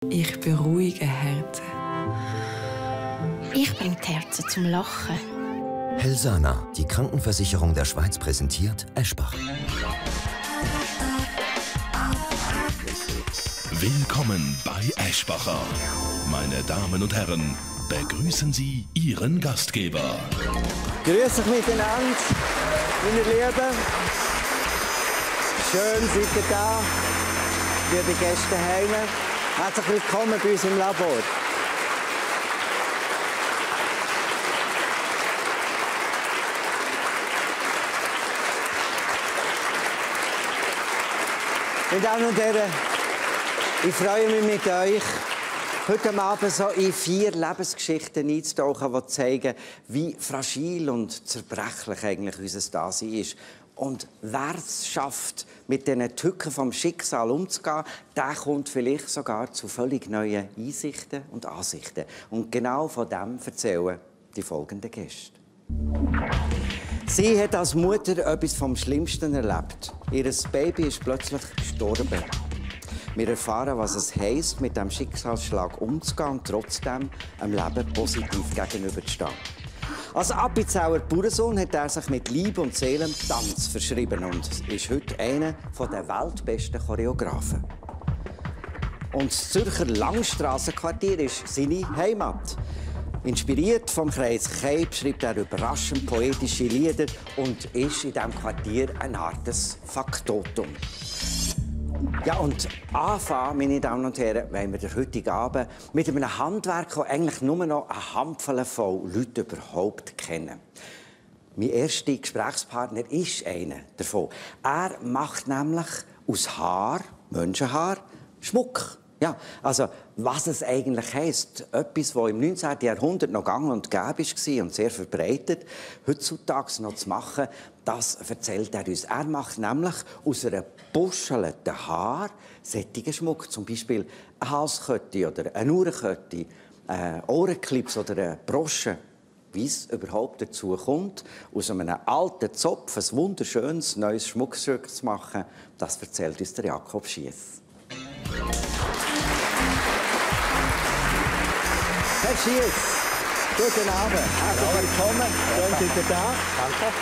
Ich beruhige Herzen. Ich bringe die Herzen zum Lachen. Helsana, die Krankenversicherung der Schweiz, präsentiert Eschbach. Willkommen bei Eschbacher. Meine Damen und Herren, begrüßen Sie Ihren Gastgeber. Grüß euch miteinander, meine Lieben. Schön seid ihr da, liebe Gäste heim. Herzlich willkommen bei uns im Labor. Meine Damen und Herren, ich freue mich mit euch, heute Abend so in 4 Lebensgeschichten einzutauchen, die zeigen, wie fragil und zerbrechlich eigentlich unser Dasein ist. Und wer es schafft, mit diesen Tücken vom Schicksal umzugehen, der kommt vielleicht sogar zu völlig neuen Einsichten und Ansichten. Und genau von dem erzählen die folgenden Gäste. Sie hat als Mutter etwas vom Schlimmsten erlebt. Ihr Baby ist plötzlich gestorben. Wir erfahren, was es heisst, mit dem Schicksalsschlag umzugehen und trotzdem einem Leben positiv gegenüberzustehen. Als Appenzeller Bauernsohn hat er sich mit Leib und Seele Tanz verschrieben und ist heute einer der weltbesten Choreografen. Und das Zürcher Langstrassenquartier ist seine Heimat. Inspiriert vom Kreis Keib schreibt er überraschend poetische Lieder und ist in diesem Quartier ein hartes Faktotum. Ja, und anfangen, meine Damen und Herren, wollen wir den heutigen Abend mit einem Handwerk, das eigentlich nur noch eine Handvoll von Leuten überhaupt kennen. Mein erster Gesprächspartner ist einer davon. Er macht nämlich aus Haar, Menschenhaar, Schmuck. Ja, also, was es eigentlich heisst, etwas, das im 19. Jahrhundert noch gang und gäbe war und sehr verbreitet, heutzutage noch zu machen, das erzählt er uns. Er macht nämlich aus einer buschelten Haar sättigen Schmuck, zum Beispiel eine Halskette oder eine Uhrenkette, Ohrenclips oder eine Brosche. Wie es überhaupt dazu kommt, aus einem alten Zopf ein wunderschönes neues Schmuckstück zu machen, das erzählt uns der Jakob Schiess. Herr Schiess, guten Abend. Herzlich willkommen. Schön, seid ihr da. Danke.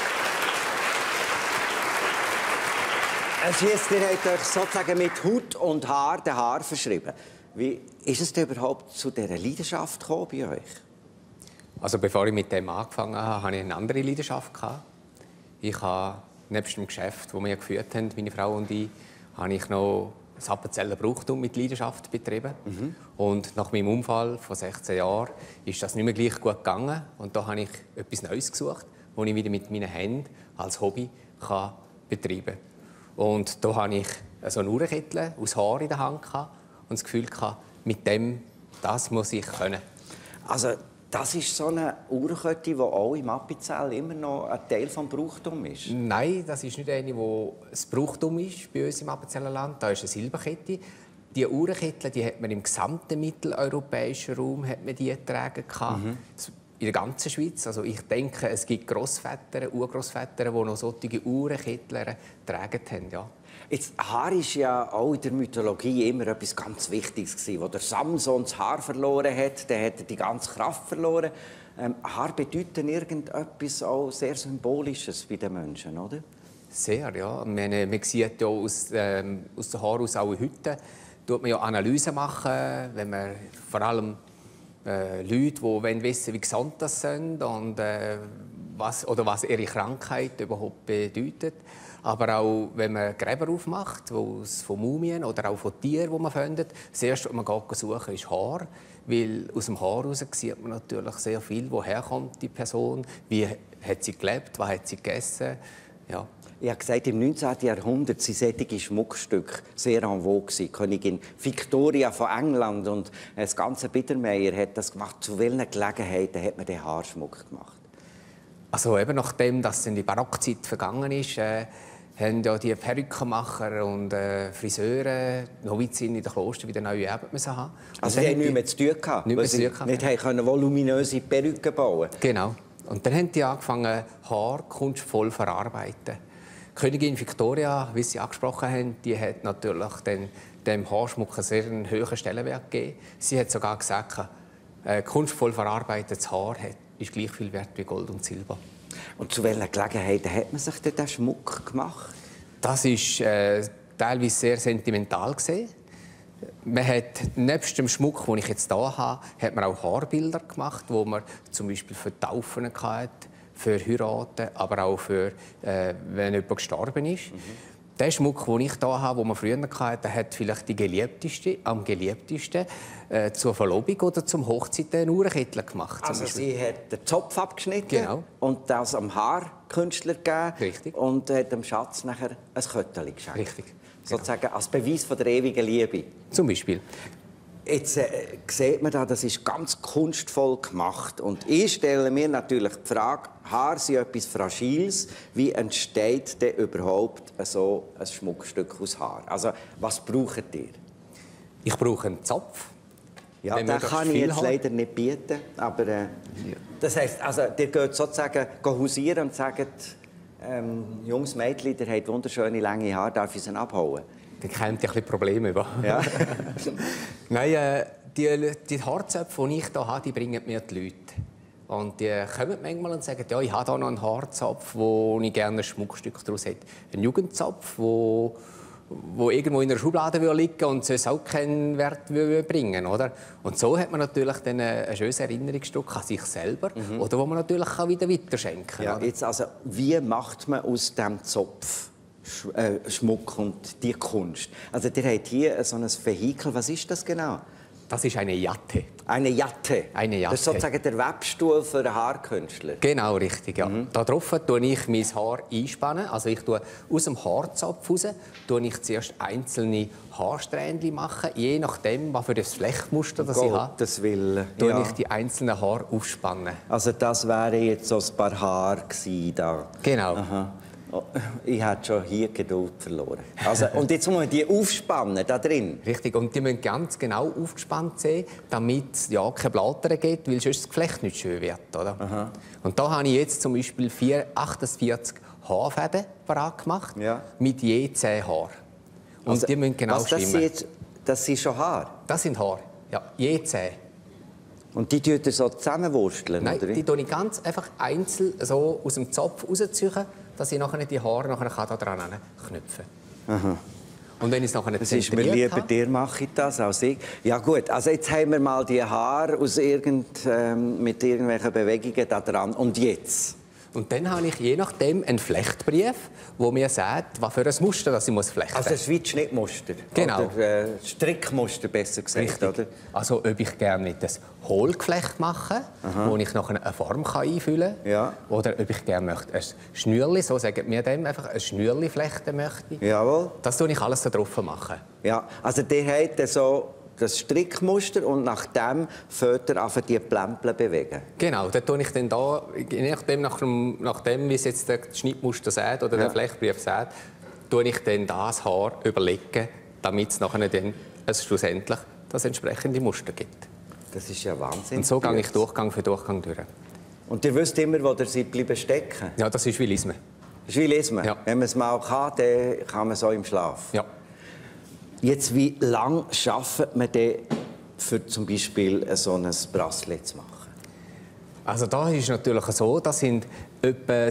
Herr Schiess, ihr habt euch sozusagen mit Haut und Haar den Haar verschrieben. Wie ist es denn überhaupt zu dieser Leidenschaft gekommen bei euch? Also bevor ich mit dem angefangen habe, hatte ich eine andere Leidenschaft. Ich habe nebst dem Geschäft, das wir geführt haben, meine Frau und ich, habe ich noch das Appenzeller Brauchtum mit Leidenschaft betrieben. Und nach meinem Unfall vor 16 Jahren ist das nicht mehr gleich gut gegangen. Und da habe ich etwas Neues gesucht, das ich wieder mit meinen Händen als Hobby betreiben kann. Und da hatte ich so eine Uhrenkette aus Haar in der Hand und das Gefühl, mit dem, das muss ich können. Also, das ist so eine Uhrenkette, die auch im Appenzell immer noch ein Teil des Brauchtums ist? Nein, das ist nicht eine, die das Brauchtum ist bei uns im Appenzeller Land. Da ist eine Silberkette. Die Uhrenkette, die hat man im gesamten mitteleuropäischen Raum getragen. In der ganzen Schweiz. Also ich denke, es gibt Grossväter, Urgrossväter, die noch solche Uhrenketten getragen haben. Ja. Jetzt, Haar ist ja auch in der Mythologie immer etwas ganz Wichtiges gewesen. Als der Samson das Haar verloren hat, dann hat er die ganze Kraft verloren. Haar bedeutet irgendetwas auch sehr Symbolisches bei den Menschen, oder? Sehr, ja. Man sieht ja aus den Haaren auch heute, tut man ja Analysen machen, wenn man vor allem Leute, die wissen, wie gesund das sind und was ihre Krankheit überhaupt bedeutet. Aber auch, wenn man Gräber aufmacht, von Mumien oder auch von Tieren, die man findet, das Erste, was man suchen ist Haar. Weil aus dem Haar heraus sieht man natürlich sehr viel, woher kommt die Person, wie hat sie gelebt, was hat sie gegessen. Ja. Ich habe gesagt, im 19. Jahrhundert waren solche Stücke sehr en vogue. Königin Victoria von England und das ganze Biedermeier hat das gemacht. Zu welchen Gelegenheiten hat man den Haarschmuck gemacht? Also eben nachdem dass die Barockzeit vergangen ist, haben ja die Perückenmacher und Friseure Novizinnen in den Klostern wieder neue Erben müssen haben. Also die haben nichts mehr zu tun gehabt, weil sie nicht voluminöse Perücken bauen konnten. Genau. Und dann haben die angefangen, Haar kunstvoll zu verarbeiten. Königin Victoria, wie Sie angesprochen haben, die hat natürlich dann dem Haarschmuck einen sehr hohen Stellenwert gegeben. Sie hat sogar gesagt, kunstvoll verarbeitetes Haar ist gleich viel wert wie Gold und Silber. Und zu welchen Gelegenheiten hat man sich denn den Schmuck gemacht? Das ist teilweise sehr sentimental gesehen. Man hat nebst dem Schmuck, den ich jetzt hier habe, hat man auch Haarbilder gemacht, wo man zum Beispiel für Taufen hatte, für Heiraten, aber auch für, wenn jemand gestorben ist. Der Schmuck, den ich hier habe, den man früher hatte, hat vielleicht die Geliebteste, am geliebtesten zur Verlobung oder zum Hochzeit einen Uhrenkettel gemacht. Also sie hat den Zopf abgeschnitten, genau, und das am Haarkünstler gegeben. Richtig. Und hat dem Schatz nachher ein Köttchen geschenkt. Richtig. Sozusagen als Beweis von der ewigen Liebe. Zum Beispiel. Jetzt sieht man da, das ist ganz kunstvoll gemacht. Und ich stelle mir natürlich die Frage, Haare sind etwas Fragiles. Wie entsteht denn überhaupt so ein Schmuckstück aus Haar? Also, was braucht ihr? Ich brauche einen Zopf. Ja, den kann ich jetzt leider nicht bieten. Aber das heisst, also, ihr geht sozusagen hausieren und sagt, junges Mädchen, der hat wunderschöne lange Haare, darf ich sie abhauen? Dann kommt ja ein bisschen Probleme über. Ja. Nein, die Haarzöpfe, die ich hier habe, die bringen mir die Leute. Und die kommen manchmal und sagen, ja, ich habe hier noch einen Haarzopf, wo ich gerne ein Schmuckstück daraus hätte. Ein Jugendzopf, wo irgendwo in einer Schublade liegen würde und sonst auch keinen Wert bringen würde. Und so hat man natürlich dann ein schönes Erinnerungsstück an sich selber, oder wo man natürlich auch wieder weiterschenken kann. Ja, jetzt also, wie macht man aus diesem Zopf Schmuck und die Kunst? Also, ihr habt hier so ein Vehikel. Was ist das genau? Das ist eine Jatte. Eine Jatte? Eine Jatte. Das ist sozusagen der Webstuhl für einen Haarkünstler? Genau, richtig, ja. Darauf tue ich mein Haar einspannen. Also ich tue aus dem Haarzopf raus, tue ich zuerst einzelne Haarsträhnchen machen, je nachdem, was für das Flechtmuster das ich habe. Gottes Willen. Tue ich die einzelnen Haare aufspannen. Also das wären jetzt so ein paar Haare gewesen da. Genau. Aha. Ich habe schon hier Geduld verloren. Also, und jetzt muss man die aufspannen, da drin. Richtig, und die müssen ganz genau aufgespannt sein, damit es ja keine Blattern gibt, weil sonst das Geflecht nicht schön wird. Oder? Aha. Und da habe ich jetzt zum Beispiel 48 Haarfäden parat gemacht, ja, mit je 10 Haaren. Und also, die müssen genau stimmen. Das sind schon Haare? Das sind Haare, ja, je 10. Und die tun so zusammenwursteln? Nein, oder? Die tue ich ganz einfach einzeln so aus dem Zopf rausziehen, dass ich nachher die Haare nachher daran knüpfen kann. Aha. Und wenn ich es nachher das ist mir lieber, dir mache ich das als ich. Ja gut, also jetzt haben wir mal die Haare aus mit irgendwelchen Bewegungen da dran. Und jetzt? Und dann habe ich je nachdem einen Flechtbrief, der mir sagt, was für ein Muster das ich flechten muss. Also ein Schnittmuster? Genau. Oder Strickmuster, besser gesagt. Richtig. Oder? Also ob ich gerne mit einem Hohlgeflecht mache, wo ich nachher eine Form einfüllen kann. Ja. Oder ob ich gerne möchte ein Schnürli, so sagen wir dem, einfach ein Schnürli flechten möchte. Jawohl. Das tue ich alles da drauf machen. Ja, also der hat so das Strickmuster und nach dem Föter auf die Plämpel bewegen. Genau, da tue ich dann da, je nachdem wie es jetzt das Schnittmuster sagt oder der Flechtbrief sagt, tue ich dann das Haar überlegen, damit es nachher dann schlussendlich das entsprechende Muster gibt. Das ist ja Wahnsinn. Und so gehe ich Durchgang für Durchgang durch. Und ihr wisst immer, wo ihr seid bleiben stecken? Ja, das ist wie Lisme. Das ist wie Lisme? Ja. Wenn man es mal kann, dann kann man so im Schlaf? Ja. Jetzt, wie lange arbeitet man denn, für zum Beispiel so ein Bracelet zu machen? Also da ist natürlich so, das sind etwa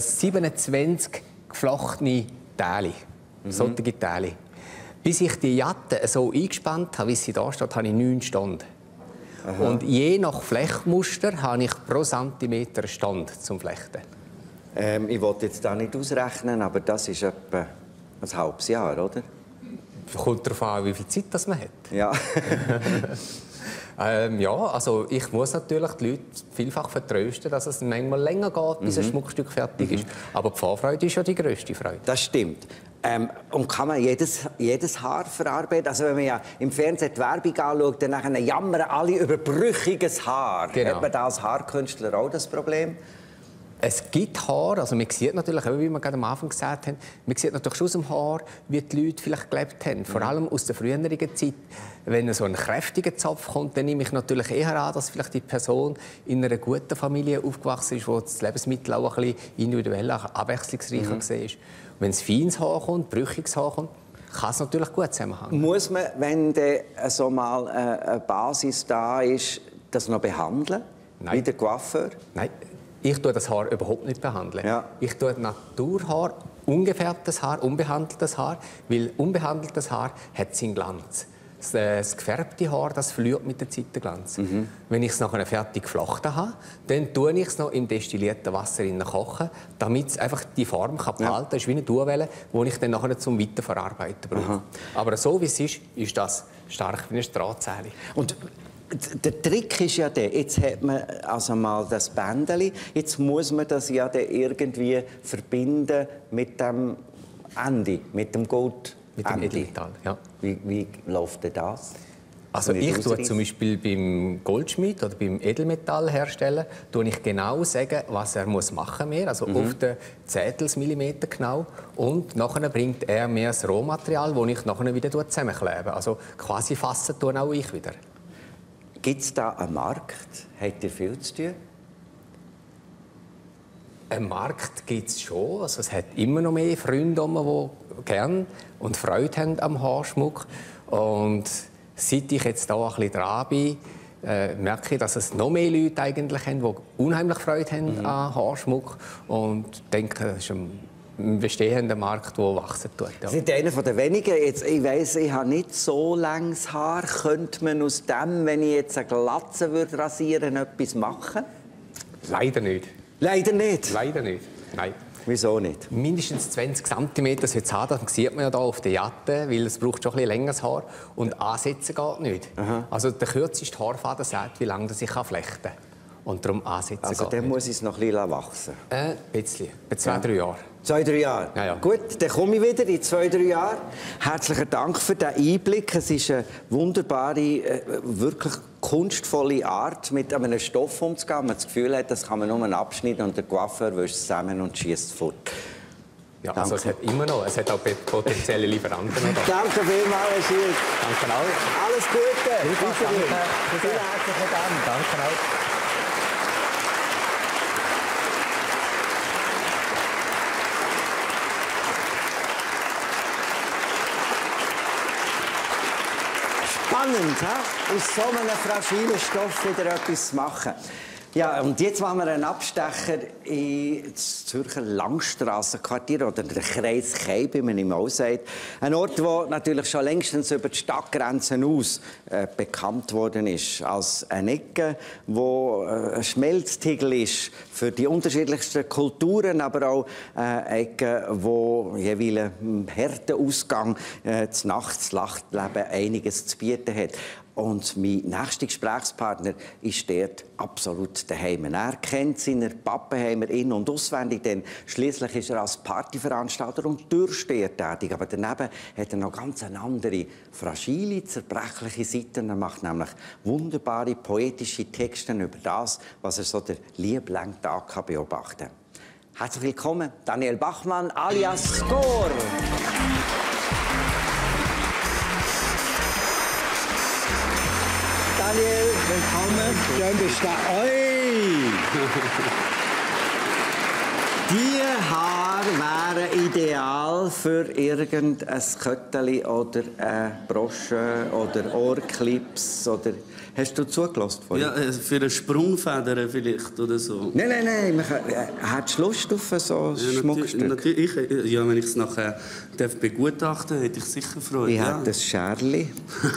27 geflochtene Teile, solche Teile. Bis ich die Jatte so eingespannt habe, wie sie da steht, habe ich 9 Stunden. Aha. Und je nach Flechtmuster habe ich pro Zentimeter Stand zum Flechten. Ich wollte jetzt da nicht ausrechnen, aber das ist etwa ein halbes Jahr, oder? Kommt darauf an, wie viel Zeit das man hat. Ja. Ja, also ich muss natürlich die Leute vielfach vertrösten, dass es manchmal länger geht, bis ein Schmuckstück fertig ist. Aber die Vorfreude ist ja die grösste Freude. Das stimmt. Und kann man jedes Haar verarbeiten? Also wenn man ja im Fernsehen die Werbung anschaut, dann jammern alle über brüchiges Haar. Genau. Hat man da als Haarkünstler auch das Problem? Es gibt Haar, also man sieht natürlich, wie wir gerade am Anfang gesagt haben, man sieht natürlich schon aus dem Haar, wie die Leute vielleicht gelebt haben. Vor allem aus der früheren Zeit. Wenn so ein kräftiger Zopf kommt, dann nehme ich natürlich eher an, dass vielleicht die Person in einer guten Familie aufgewachsen ist, wo das Lebensmittel auch ein bisschen individuell, abwechslungsreicher war. Wenn es feines Haar kommt, brüchiges Haar kommt, kann es natürlich gut zusammenhängen. Muss man, wenn so mal eine Basis da ist, das noch behandeln? Nein. Wie der Coiffeur? Nein, ich tue das Haar überhaupt nicht behandeln. Ja. Ich tue Naturhaar, ungefärbtes Haar, unbehandeltes Haar, weil unbehandeltes Haar hat seinen Glanz. Das gefärbte Haar, das verliert mit der Zeit den Glanz. Wenn ich es nachher fertig geflochten habe, dann tue ich es noch im destillierten Wasser kochen, damit es einfach die Form behalten kann. Das ist wie eine Dauerwelle, die ich dann nachher zum Weiterverarbeiten brauche. Aber so wie es ist das stark wie eine Strahtzähle. Und der Trick ist ja der, jetzt hat man also mal das Bändeli, jetzt muss man das ja dann irgendwie verbinden mit dem Ende, mit dem Gold. Mit dem Edelmetall, ja. Wie läuft denn das? Also ich tue zum Beispiel beim Goldschmied oder beim Edelmetallhersteller ich genau sagen, was er machen muss, also auf den Zehntelmillimeter genau. Und nachher bringt er mir das Rohmaterial, das ich nachher wieder zusammenklebe. Also quasi fassen tue auch ich wieder. Gibt es da einen Markt? Habt ihr viel zu tun? Einen Markt gibt es schon. Also es hat immer noch mehr Freunde, die gerne und Freude haben am Haarschmuck. Und seit ich jetzt hier ein bisschen dran bin, merke ich, dass es noch mehr Leute eigentlich haben, die unheimlich Freude haben an Haarschmuck. Und denke, es ist ein bestehender Markt, der wachsen tut. Ja. Sie sind einer der wenigen. Jetzt, ich weiss, ich habe nicht so langes Haar. Könnte man aus dem, wenn ich jetzt eine Glatze rasieren würde, etwas machen? Leider nicht. Leider nicht? Leider nicht, nein. Wieso nicht? Mindestens 20 cm sollte es haben, das sieht man ja hier auf der Jatte, weil es braucht schon ein bisschen längeres Haar. Und ansetzen geht nicht. Also der kürzeste Haarfaden sagt, wie lange ich flechten kann. Und darum ansetzen also geht dann nicht. muss ich es noch ein bisschen wachsen. Ein bisschen, bei 2-3 Jahren. 2-3 Jahre? Ja, ja. Gut, dann komme ich wieder in 2-3 Jahren. Herzlichen Dank für den Einblick. Es ist eine wunderbare, wirklich kunstvolle Art, mit einem Stoff umzugehen. Man das Gefühl hat, das kann man nur abschneiden und der Coiffeur wäscht es zusammen und schießt fort. Ja, also es hat immer noch, es hat auch potenzielle Lieferanten noch da. Danke vielmals, Herr Schild. Danke auch. Alles Gute. Danke. Vielen herzlichen Dank. Danke auch. Spannend, he? Aus so einem fragilen Stoff wieder etwas zu machen. Ja, und jetzt machen wir einen Abstecher ins Zürcher Langstrassenquartier oder der Kreis Cheb, wie man ihm auch sagt. Ein Ort, der natürlich schon längstens über die Stadtgrenzen aus bekannt worden ist. Als eine Ecke, wo ein Schmelztiegel ist für die unterschiedlichsten Kulturen, aber auch eine Ecke, wo jeweils im Härteausgang das Nachtleben einiges zu bieten hat. Und mein nächster Gesprächspartner ist dort absolut daheim. Er kennt seine Pappenheimer in- und auswendig, denn schließlich ist er als Partyveranstalter und Türsteher tätig. Aber daneben hat er noch ganz eine andere, fragile, zerbrechliche Seite. Er macht nämlich wunderbare poetische Texte über das, was er so der lieblangen Tag beobachten kann. Herzlich willkommen, Daniel Bachmann alias Score. Daniel, willkommen. Schön bist du da. Oi! Die Haare wären ideal für irgendein Kötteli oder eine Brosche oder Ohrclips oder... Hast du zugelassen vorhin? Ja, für eine Sprungfeder vielleicht oder so. Nein. Hättest du Lust auf so ein Schmuckstück? Natürlich, ja, wenn ich es nachher begutachten darf, hätte ich sicher Freude. Ich ja. hätte ein Scherli.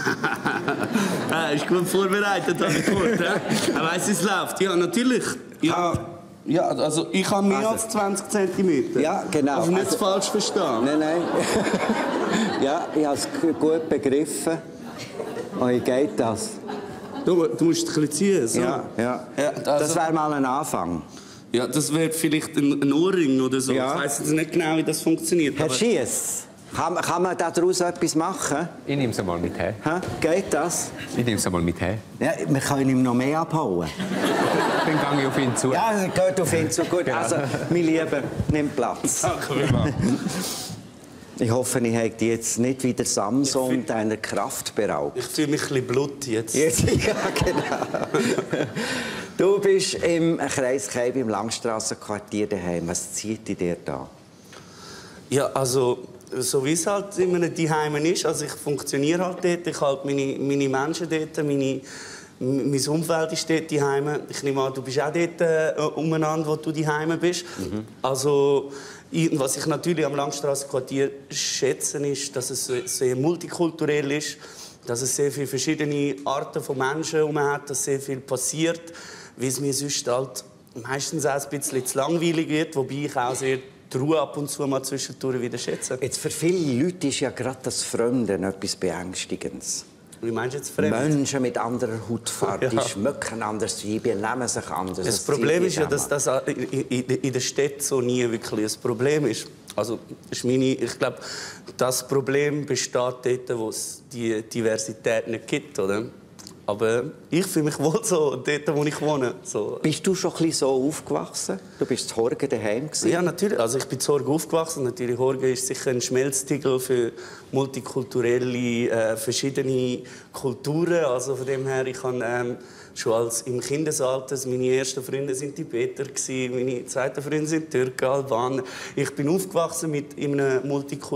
Ist gut vorbereitet, habe ich gehört. Er weiss, wie es läuft. Ja, natürlich. Ja, also ich habe mehr als 20 cm. Ja, genau. Also nicht falsch verstehen. Nein. Ja, ich habe es gut begriffen. Und wie geht das? Du musst ein bisschen ziehen. So. Ja. Also, das wäre mal ein Anfang. Ja, das wäre vielleicht ein Ohrring oder so. Ja. Ich weiss jetzt nicht genau, wie das funktioniert. Herr Schiess, kann man daraus etwas machen? Ich nehme es mal mit her. Geht das? Ich nehme es mal mit her. Ja, wir können ihm noch mehr abhauen. Dann gehe ich auf ihn zu. Ja, geht auf ihn zu. Gut, also, mein Lieber, nimm Platz. Danke vielmals. Ich hoffe, ich habe dich jetzt nicht wie der Samson deiner Kraft beraubt. Ich fühle mich ein bisschen blut jetzt. Ja, genau. Du bist im Kreis Cheb im Langstrassenquartier daheim. Was zieht dich dir da? Ja, also so wie es halt in einem Zuhause ist. Also ich funktioniere halt dort, ich halte meine Menschen dort, mein Umfeld ist dort daheim. Ich nehme an, du bist auch dort umeinander, wo du daheim bist. Also, was ich natürlich am Langstrassenquartier schätze, ist, dass es sehr multikulturell ist, dass es sehr viele verschiedene Arten von Menschen herum hat, dass sehr viel passiert, wie es mir sonst halt meistens auch ein bisschen zu langweilig wird, wobei ich auch sehr die Ruhe ab und zu mal zwischendurch wieder schätze. Jetzt für viele Leute ist ja gerade das Fremden etwas Beängstigendes. Wie meinst du jetzt fremd? Menschen mit anderer Hautfarbe, die schmecken anders, die benehmen sich anders. Das Problem ist ja, dass das in der Stadt so nie wirklich ein Problem ist. Also, ich glaube, das Problem besteht dort, wo es die Diversität nicht gibt, oder? Aber ich fühle mich wohl so, dort, wo ich wohne. So. Bist du schon ein bisschen so aufgewachsen? Du bist zu Horgen daheim gewesen? Ja, natürlich. Also ich bin zu Horgen aufgewachsen. Natürlich, Horgen ist sicher ein Schmelztiegel für multikulturelle, verschiedene Kulturen. Also von dem her, ich habe schon im Kindesalter, meine ersten Freunde waren Tibeter, meine zweiten Freunde sind Türken, Albaner. Ich bin aufgewachsen in einem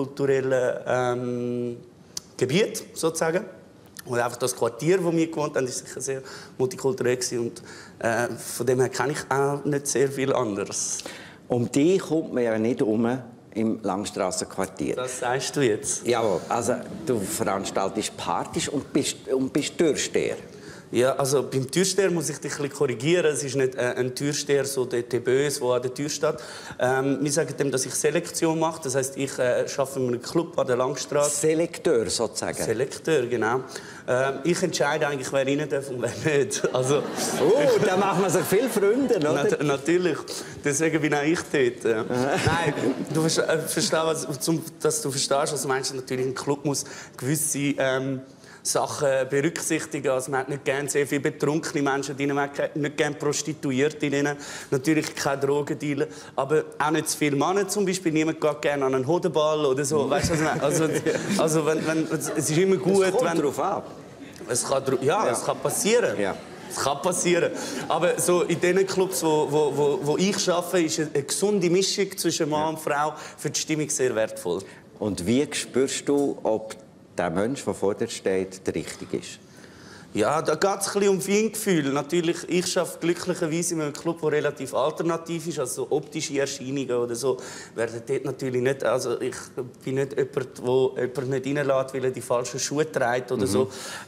multikulturellen Gebiet, sozusagen. Und einfach das Quartier, wo wir gewohnt haben, war sicher sehr multikulturell. Und von dem her kenne ich auch nicht sehr viel anderes. Um dich kommt man ja nicht herum im Langstrassenquartier. Das sagst du jetzt? Ja, also du veranstaltest Partys und bist Türsteher. Ja, also beim Türsteher muss ich dich ein bisschen korrigieren. Es ist nicht ein Türsteher, so der Böse, der an der Tür steht. Wir sagen dem, dass ich Selektion mache. Das heisst, ich arbeite in einem Club an der Langstrasse. Selekteur sozusagen? Selekteur, genau. Ich entscheide eigentlich, wer rein darf und wer nicht. Also, da macht man sich viele Freunde, oder? Natürlich. Deswegen bin auch ich dort. Nein, du verstehst, dass du verstehst, was du meinst. Natürlich, ein Club muss gewisse Sachen berücksichtigen. Also man hat nicht gerne sehr viele betrunkene Menschen drin, man hat nicht gerne Prostituierte drin, natürlich keine Drogendealer, aber auch nicht zu viele Männer zum Beispiel. Niemand geht gerne an einen Hodenball oder so. Weißt du, was ich meine? Also es ist immer gut, es kommt drauf ab. Es kann passieren. Ja. Es kann passieren. Aber so in den Clubs, wo ich arbeite, ist eine gesunde Mischung zwischen Mann und Frau für die Stimmung sehr wertvoll. Und wie spürst du, ob der Mensch, der vor dir steht, der richtige ist? Ja, da geht es ein bisschen um Feingefühl. Natürlich, ich arbeite glücklicherweise in einem Club, der relativ alternativ ist. Also optische Erscheinungen oder so werden dort natürlich nicht... Also ich bin nicht jemand, der jemanden nicht reinlässt, weil er die falschen Schuhe trägt oder so.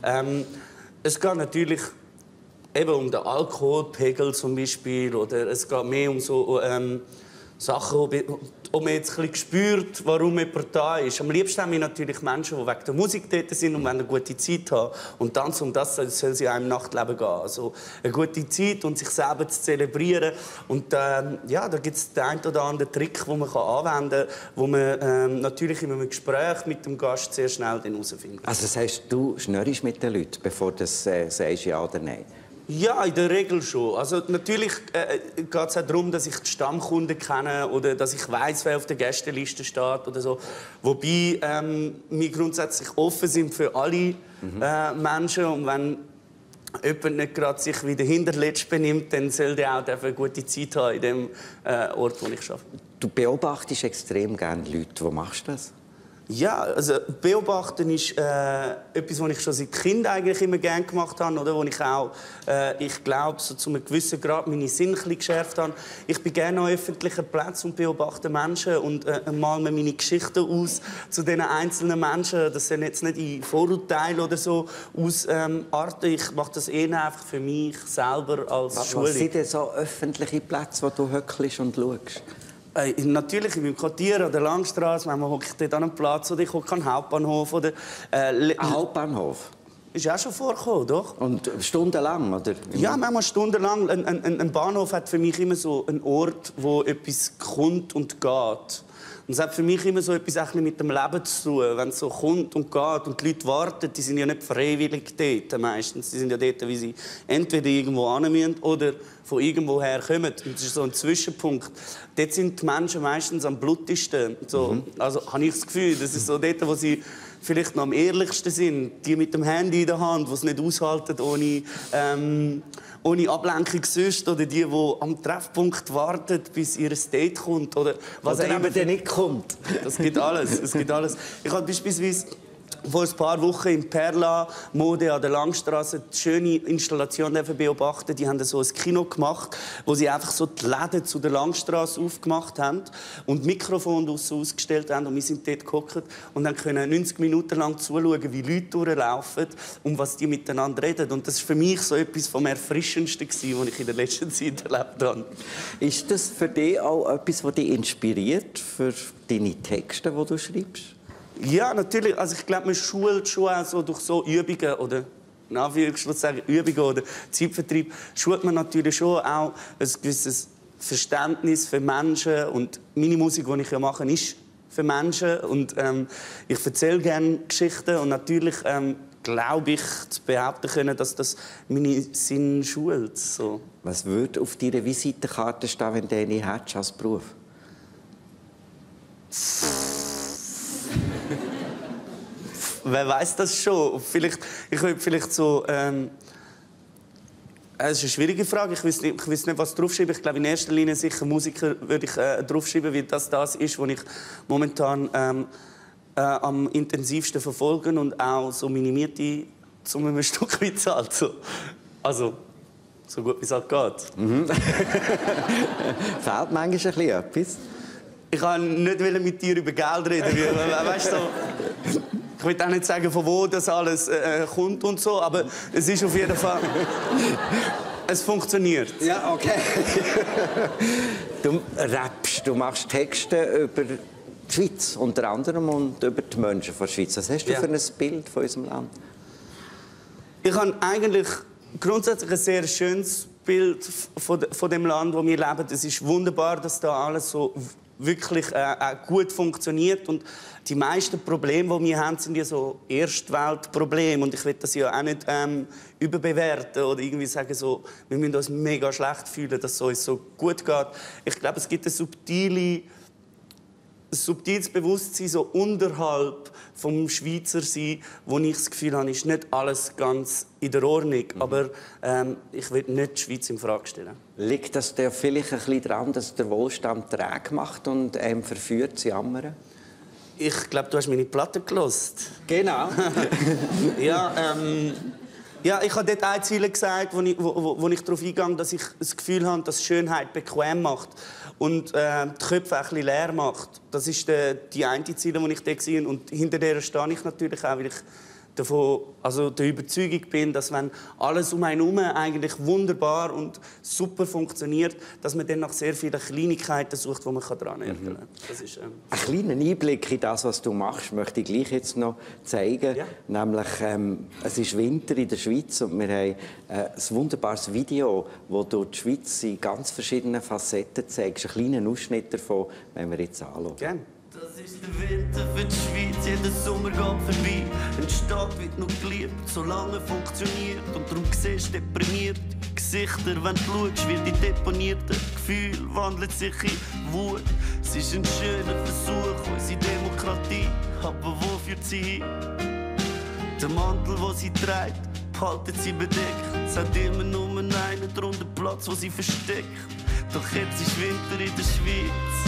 Es geht natürlich eben um den Alkoholpegel zum Beispiel. Oder es geht mehr um so Sachen, wo man jetzt ein bisschen spürt, warum jemand da ist. Am liebsten haben wir natürlich Menschen, die wegen der Musik dort sind und eine gute Zeit haben. Und dann um das soll sie auch im Nachtleben gehen. Also eine gute Zeit und sich selber zu zelebrieren. Und ja, da gibt es den einen oder anderen Trick, den man anwenden kann, wo man natürlich in einem Gespräch mit dem Gast sehr schnell herausfindet. Also das heisst, du schnurrst mit den Leuten, bevor du sagst ja oder nein? Ja, in der Regel schon. Also natürlich geht es auch darum, dass ich die Stammkunden kenne oder dass ich weiss, wer auf der Gästeliste steht oder so. Wobei wir grundsätzlich offen sind für alle Menschen. Und wenn jemand nicht gerade sich wie der Hinterletzte benimmt, dann soll der auch eine gute Zeit haben in dem Ort, wo ich arbeite. Du beobachtest extrem gerne Leute. Wo machst du das? Ja, also beobachten ist etwas, was ich schon seit Kind eigentlich immer gerne gemacht habe, oder? Wo ich auch, ich glaube, so zu einem gewissen Grad meine Sinne geschärft habe. Ich bin gerne an öffentlichen Plätzen und beobachte Menschen und male mir meine Geschichten aus zu diesen einzelnen Menschen. Das sind jetzt nicht in Vorurteilen oder so ausarten. Ich mache das eher einfach für mich selber als Schule. Was sind denn so öffentliche Plätze, wo du hückelst und schaust? Natürlich in meinem Quartier an der Langstrasse, manchmal hocke ich dort an einem Platz oder ich hocke am Hauptbahnhof. Oder, Hauptbahnhof? Ist auch schon vorgekommen, doch. Und stundenlang, oder? Ja, manchmal stundenlang. Ein Bahnhof hat für mich immer so einen Ort, wo etwas kommt und geht. Und es hat für mich immer so etwas mit dem Leben zu tun. Wenn es so kommt und geht und die Leute warten, die sind ja nicht freiwillig dort meistens. Die sind ja dort, wie sie entweder irgendwo hin müssen oder von irgendwo her kommen. Und das ist so ein Zwischenpunkt. Dort sind die Menschen meistens am blutigsten. So, also habe ich das Gefühl, das ist so dort, wo sie vielleicht noch am ehrlichsten sind. Die mit dem Handy in der Hand, die es nicht aushalten ohne Ablenkung sonst. Oder die am Treffpunkt warten, bis ihr Date kommt. Oder was oder eben der nicht kommt. Das gibt alles. Es gibt alles. Ich habe beispielsweise vor ein paar Wochen im Perla Mode an der Langstrasse eine schöne Installation beobachtet. Die haben so ein Kino gemacht, wo sie einfach so die Läden zu der Langstrasse aufgemacht haben und Mikrofon ausgestellt haben. Und wir sind dort gehockt und dann können 90 Minuten lang zuschauen, wie Leute durchlaufen und was die miteinander reden. Und das war für mich so etwas vom Erfrischendsten, was ich in der letzten Zeit erlebt habe. Ist das für dich auch etwas, das dich inspiriert für deine Texte, die du schreibst? Ja, natürlich. Also ich glaube, man schult schon auch so durch so Übungen oder in Anführungszeichen Übungen oder Zeitvertreib schult man natürlich schon auch ein gewisses Verständnis für Menschen. Und meine Musik, die ich ja mache, ist für Menschen. Und ich erzähle gerne Geschichten. Und natürlich glaube ich, zu behaupten können, dass das meine Sinn schult. So. Was würde auf deiner Visitenkarte stehen, wenn du eine hättest als Beruf? Wer weiß das schon? Ich würde vielleicht so. Es ist eine schwierige Frage. Ich weiß nicht, was draufschreiben. Ich glaube, in erster Linie sicher Musiker würde ich draufschreiben, weil das ist, was ich momentan am intensivsten verfolge und auch so meine Miete zu einem Stück weit zahlt. Also, so gut wie es halt geht. Mhm. Fehlt manchmal ein bisschen etwas? Ich wollte nicht mit dir über Geld reden. Weißt du, ich will auch nicht sagen, von wo das alles kommt und so, aber es ist auf jeden Fall. Es funktioniert. Ja, okay. Du rappst, du machst Texte über die Schweiz unter anderem und über die Menschen der Schweiz. Was hast du für ein Bild von unserem Land? Ich habe eigentlich grundsätzlich ein sehr schönes Bild von dem Land, wo wir leben. Es ist wunderbar, dass da alles so wirklich gut funktioniert. Und die meisten Probleme, die wir haben, sind ja so Erstweltprobleme. Und ich will das ja auch nicht überbewerten oder irgendwie sagen, so, wir müssen uns mega schlecht fühlen, dass es uns so gut geht. Ich glaube, es gibt ein subtiles Bewusstsein so unterhalb vom Schweizer Sein, wo ich das Gefühl habe, ist nicht alles ganz in der Ordnung. Aber ich will nicht die Schweiz in Frage stellen. Liegt das dir vielleicht ein bisschen daran, dass der Wohlstand träge macht und einem verführt zu jammern? Ich glaube, du hast meine Platte gehört. Genau. Ja, ich habe dort ein Ziel gesagt, wo ich darauf eingehe, dass ich das Gefühl habe, dass Schönheit bequem macht und die Köpfe ein bisschen leer macht. Das ist die eine Ziele, die ich dort sehe. Und hinter der stehe ich natürlich auch, weil ich der Überzeugung bin, dass wenn alles um einen herum eigentlich wunderbar und super funktioniert, dass man dann nach sehr vielen Kleinigkeiten sucht, die man daran ändern kann. Das ist, Einen kleinen Einblick in das, was du machst, möchte ich gleich jetzt noch zeigen. Ja. Nämlich, es ist Winter in der Schweiz und wir haben ein wunderbares Video, das durch die Schweiz in ganz verschiedenen Facetten zeigt. Einen kleinen Ausschnitt davon, wenn wir jetzt anschauen. Gerne. Das ist der Winter für die Schweiz, jeder Sommer geht vorbei. Eine Stadt wird noch geliebt, solange funktioniert. Und darum siehst du deprimiert Gesichter, wenn du schaust, wie die deponierten Gefühle wandeln sich in Wut. Es ist ein schöner Versuch, unsere Demokratie, aber wo führt sie hin? Der Mantel, den sie trägt, behalten sie bedeckt. Es hat immer nur einen drunter Platz, wo sie versteckt. Doch jetzt ist Winter in der Schweiz.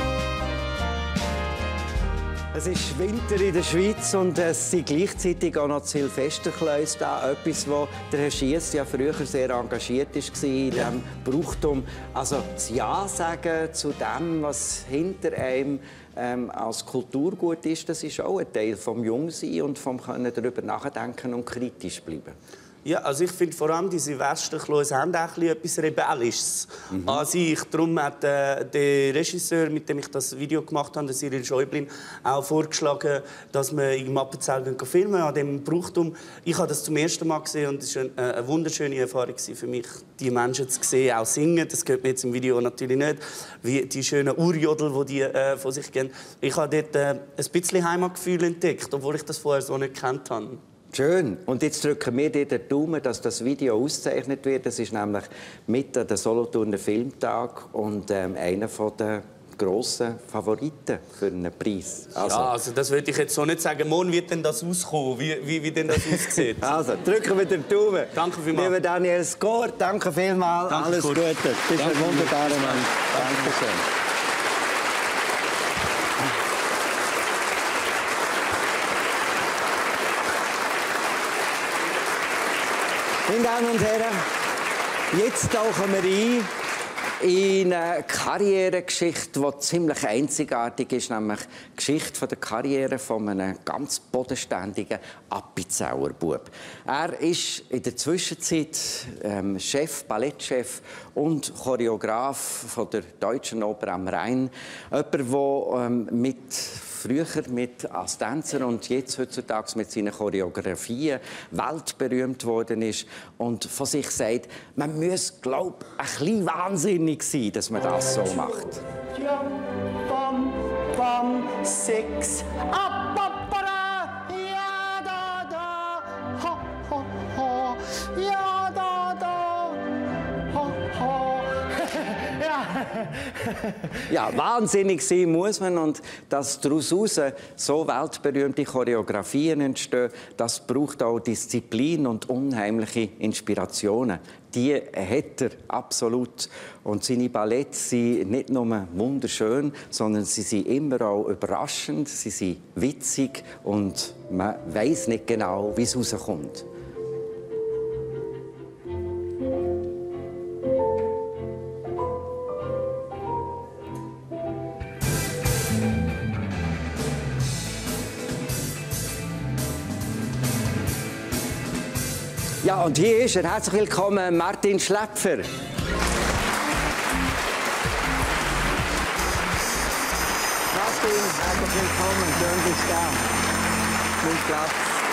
Es ist Winter in der Schweiz und es sind gleichzeitig auch noch die Silvesterkleus da. Etwas, wo der Herr Schiess ja früher sehr engagiert war in diesem Brauchtum. Also das Ja sagen zu dem, was hinter einem als Kulturgut ist, das ist auch ein Teil vom Jungsein und vom Können darüber nachdenken und kritisch bleiben. Ja, also ich finde vor allem die Silvesterkleuse haben auch etwas Rebellisches an sich. Darum hat der Regisseur, mit dem ich das Video gemacht habe, Cyril Schäublin, auch vorgeschlagen, dass wir im Appenzell filmen an dem Brauchtum. Ich habe das zum ersten Mal gesehen und es war eine wunderschöne Erfahrung für mich, die Menschen zu sehen, auch singen. Das hört man jetzt im Video natürlich nicht, wie die schönen Urjodel, die die von sich geben. Ich habe dort ein bisschen Heimatgefühl entdeckt, obwohl ich das vorher so nicht gekannt habe. Schön. Und jetzt drücken wir dir den Daumen, dass das Video ausgezeichnet wird. Das ist nämlich mit an der Solothurner Filmtag und einer der grossen Favoriten für einen Preis. Also das würde ich jetzt so nicht sagen. Morgen wird denn das auskommen, wie denn das aussieht. Also, drücken wir den Daumen. Danke vielmals. Lieber Daniel Skor, danke vielmals. Danke, alles Kurt. Gute. Du bist ein wunderbarer Mann. Dankeschön. Meine Damen und Herren, jetzt tauchen wir ein in eine Karrieregeschichte, die ziemlich einzigartig ist, nämlich die Geschichte der Karriere von einem ganz bodenständigen Appenzeller Bub. Er ist in der Zwischenzeit Ballettchef und Choreograf von der Deutschen Oper am Rhein. Jemand, der früher als Tänzer und jetzt heutzutage mit seinen Choreografien weltberühmt worden ist und von sich sagt, man muss, glaube ich, ein bisschen wahnsinnig sein, dass man das so macht. Bam, bam, 6, abapara, ja da da, ha ha ha, ja da da, ha ha. Ja, wahnsinnig sein muss man und dass daraus so weltberühmte Choreografien entstehen, das braucht auch Disziplin und unheimliche Inspirationen. Die hat er absolut. Und seine Ballette sind nicht nur wunderschön, sondern sie sind immer auch überraschend, sie sind witzig und man weiß nicht genau, wie es rauskommt. Ja, und hier ist er. Herzlich willkommen, Martin Schläpfer. Martin, herzlich willkommen. Schön, dass du da bist. Nimm Platz.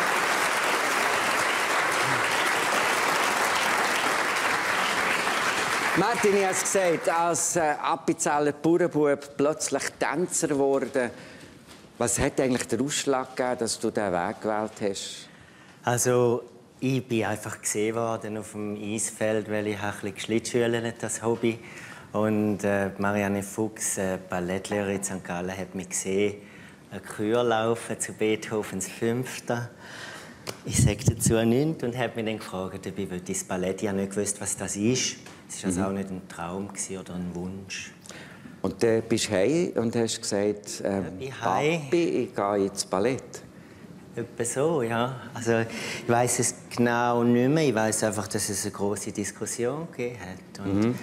Martin, ich habe es gesagt, als Appenzeller Bauernbub plötzlich Tänzer geworden. Was hat eigentlich den Ausschlag gegeben, dass du diesen Weg gewählt hast? Also, ich bin einfach gesehen worden auf dem Eisfeld, weil ich ein bisschen Schlittschuhe das Hobby. Und Marianne Fuchs, Ballettlehrerin in St. Gallen, hat mich gesehen, eine Chor laufen zu Beethovens 5. Ich sagte dazu nichts und habe mich dann gefragt, ob ich ins Ballett. Ich habe nicht gewusst, was das ist. Es war also auch nicht ein Traum oder ein Wunsch. Und dann bist du heim und hast gesagt, Papi, ich gehe ins Ballett. Etwa so, ja. Also, ich weiss es genau nicht mehr. Ich weiss einfach, dass es eine grosse Diskussion gegeben hat.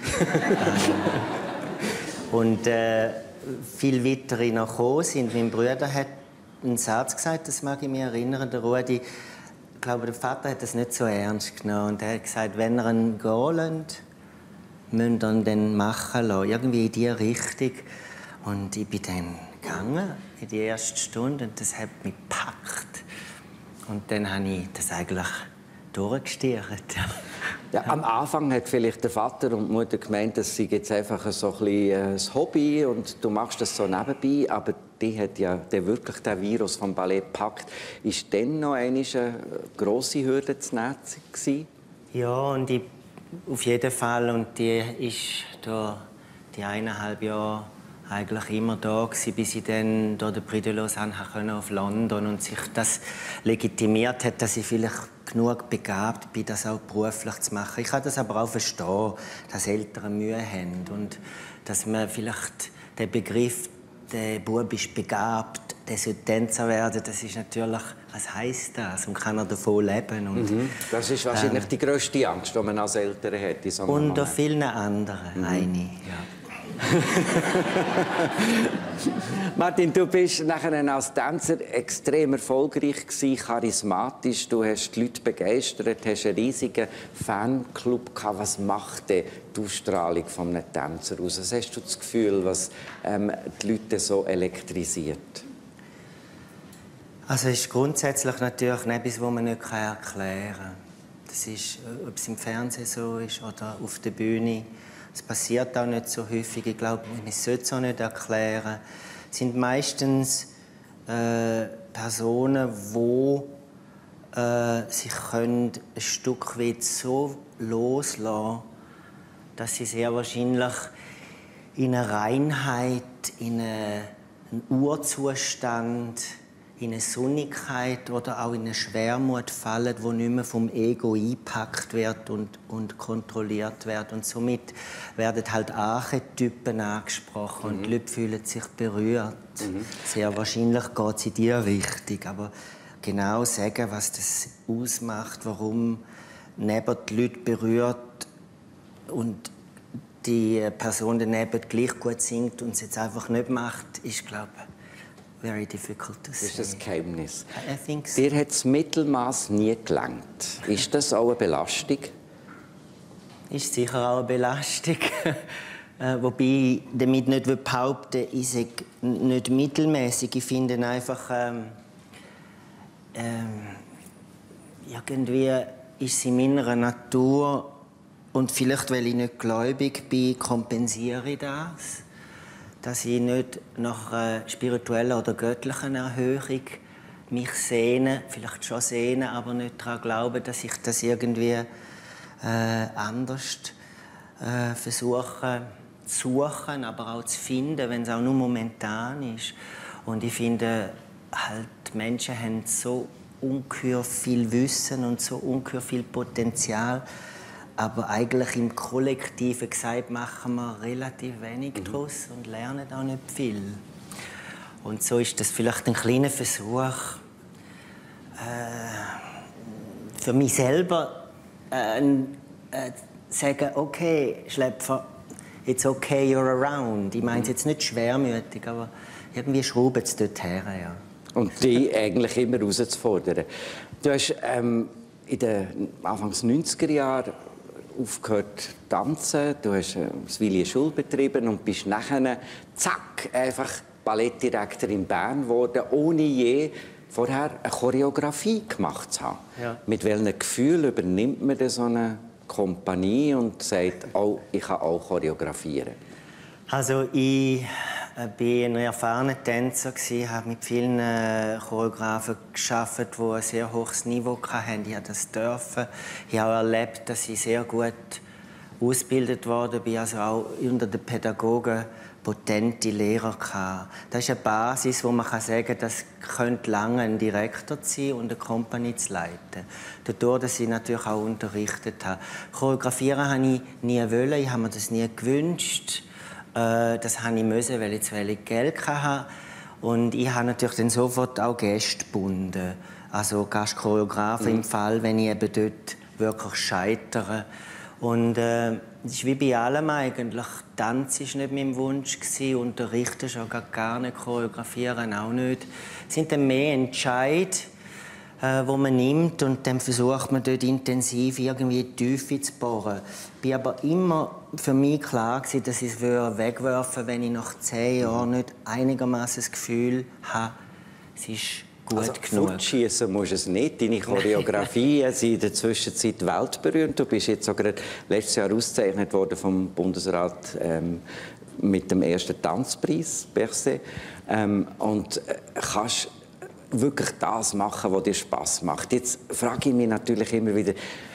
Und, viel weitere noch gekommen sind. Mein Bruder hat einen Satz gesagt, das mag ich mich erinnern, der Rudi. Ich glaube, der Vater hat das nicht so ernst genommen. Und er hat gesagt, wenn er ihn gehen lässt, müsst ihr ihn dann machen lassen. Irgendwie in diese Richtung. Und ich bin dann gegangen in die erste Stunde und das hat mich gepackt. Und dann habe ich das eigentlich durchgestiert. Ja, am Anfang hat vielleicht der Vater und die Mutter gemeint, das sei jetzt einfach so ein bisschen ein Hobby und du machst das so nebenbei, aber die hat ja wirklich den Virus vom Ballett gepackt. Ist dann noch eine grosse Hürde zu nehmen? Ja, und auf jeden Fall. Und die ist da die 1,5 Jahre eigentlich immer da gewesen, bis ich dann durch den Prix de Lausanne auf London und sich das legitimiert hat, dass ich vielleicht genug begabt bin, das auch beruflich zu machen. Ich kann das aber auch verstehen, dass Eltern Mühe haben und dass man vielleicht den Begriff, der Bub ist begabt, der soll Tänzer werden, das ist natürlich, was heisst das? Und kann er davon leben? Und, das ist wahrscheinlich die grösste Angst, die man als Eltern hat. In so einem Unter vielen anderen, eine. Ja. Martin, du bist nachher als Tänzer extrem erfolgreich gewesen, charismatisch. Du hast die Leute begeistert, hast einen riesigen Fanclub gehabt. Was macht denn die Ausstrahlung eines Tänzer aus? Was hast du das Gefühl, was die Leute so elektrisiert? Also es ist grundsätzlich natürlich etwas, das man nicht erklären kann. Das ist, ob es im Fernsehen so ist oder auf der Bühne. Es passiert auch nicht so häufig. Ich glaube, man sollte es auch nicht erklären. Es sind meistens Personen, die sich ein Stück weit so loslassen können, dass sie sehr wahrscheinlich in eine Reinheit, in einen Urzustand, in eine Sonnigkeit oder auch in eine Schwermut fallen, die nicht mehr vom Ego eingepackt wird und kontrolliert wird. Und somit werden halt Archetypen angesprochen und die Leute fühlen sich berührt. Sehr wahrscheinlich geht es in diese Richtung. Aber genau sagen, was das ausmacht, warum neben die Leute berührt und die Person daneben gleich gut singt und es jetzt einfach nicht macht, ist, glaube ich, very difficult to say. Das ist das Geheimnis. I think so. Dir hat das Mittelmaß nie gelangt. Ist das auch eine Belastung? Ist sicher auch eine Belastung. Wobei ich damit nicht behaupten will, ich sei nicht mittelmäßig. Ich finde einfach, irgendwie ist es in meiner Natur, und vielleicht, weil ich nicht gläubig bin, kompensiere ich das. Dass ich nicht nach einer spirituellen oder göttlichen Erhöhung mich sehne, vielleicht schon sehne, aber nicht daran glaube, dass ich das irgendwie anders versuche zu suchen, aber auch zu finden, wenn es auch nur momentan ist. Und ich finde, halt, die Menschen haben so ungeheuer viel Wissen und so ungeheuer viel Potenzial. Aber eigentlich im Kollektiven gesagt, machen wir relativ wenig daraus und lernen auch nicht viel. Und so ist das vielleicht ein kleiner Versuch, für mich selber sagen, okay, Schläpfer, it's okay, you're around. Ich meine es jetzt nicht schwermütig, aber irgendwie schrauben es dort her. Ja. Und die eigentlich immer herauszufordern. Du hast in den Anfangs 90er Jahren aufgehört zu tanzen, du hast das Willi Schule betrieben und bist nachher, zack, einfach Ballettdirektor in Bern geworden, ohne je vorher eine Choreografie gemacht zu haben. Ja. Mit welchem Gefühl übernimmt man so eine Kompanie und sagt, oh, ich kann auch choreografieren? Also ich war ein erfahrener Tänzer, habe mit vielen Choreografen gearbeitet, die ein sehr hohes Niveau hatten. Ich durfte das dürfen. Ich habe auch erlebt, dass ich sehr gut ausgebildet wurde, also auch unter den Pädagogen potente Lehrer hatte. Das ist eine Basis, wo man sagen kann, das könnte lange ein Direktor zu sein und eine Kompanie zu leiten. Dadurch, dass ich natürlich auch unterrichtet habe. Choreografieren wollte ich nie, ich habe mir das nie gewünscht. Das musste ich müssen, weil ich zu wenig Geld hatte. Und ich habe natürlich dann sofort auch Gäste gebunden. Also Gastchoreografen im Fall, wenn ich eben dort wirklich scheitere. Und das ist wie bei allem eigentlich. Tanz war nicht mein Wunsch, unterrichten schon gar nicht, choreografieren auch nicht. Es sind dann mehr Entscheidungen, wo man nimmt und dann versucht man dort intensiv irgendwie in die Tiefe zu bohren. Ich war aber immer für mich klar, dass ich es wegwerfen würde, wenn ich nach 10 Jahren nicht einigermaßen das Gefühl habe, es ist gut genug. Fortschießen musst du es nicht. Deine Choreografien sind in der Zwischenzeit weltberühmt. Du bist jetzt sogar letztes Jahr ausgezeichnet worden vom Bundesrat mit dem ersten Tanzpreis, Berset. Und kannst wirklich das machen, was dir Spass macht. Jetzt frage ich mich natürlich immer wieder,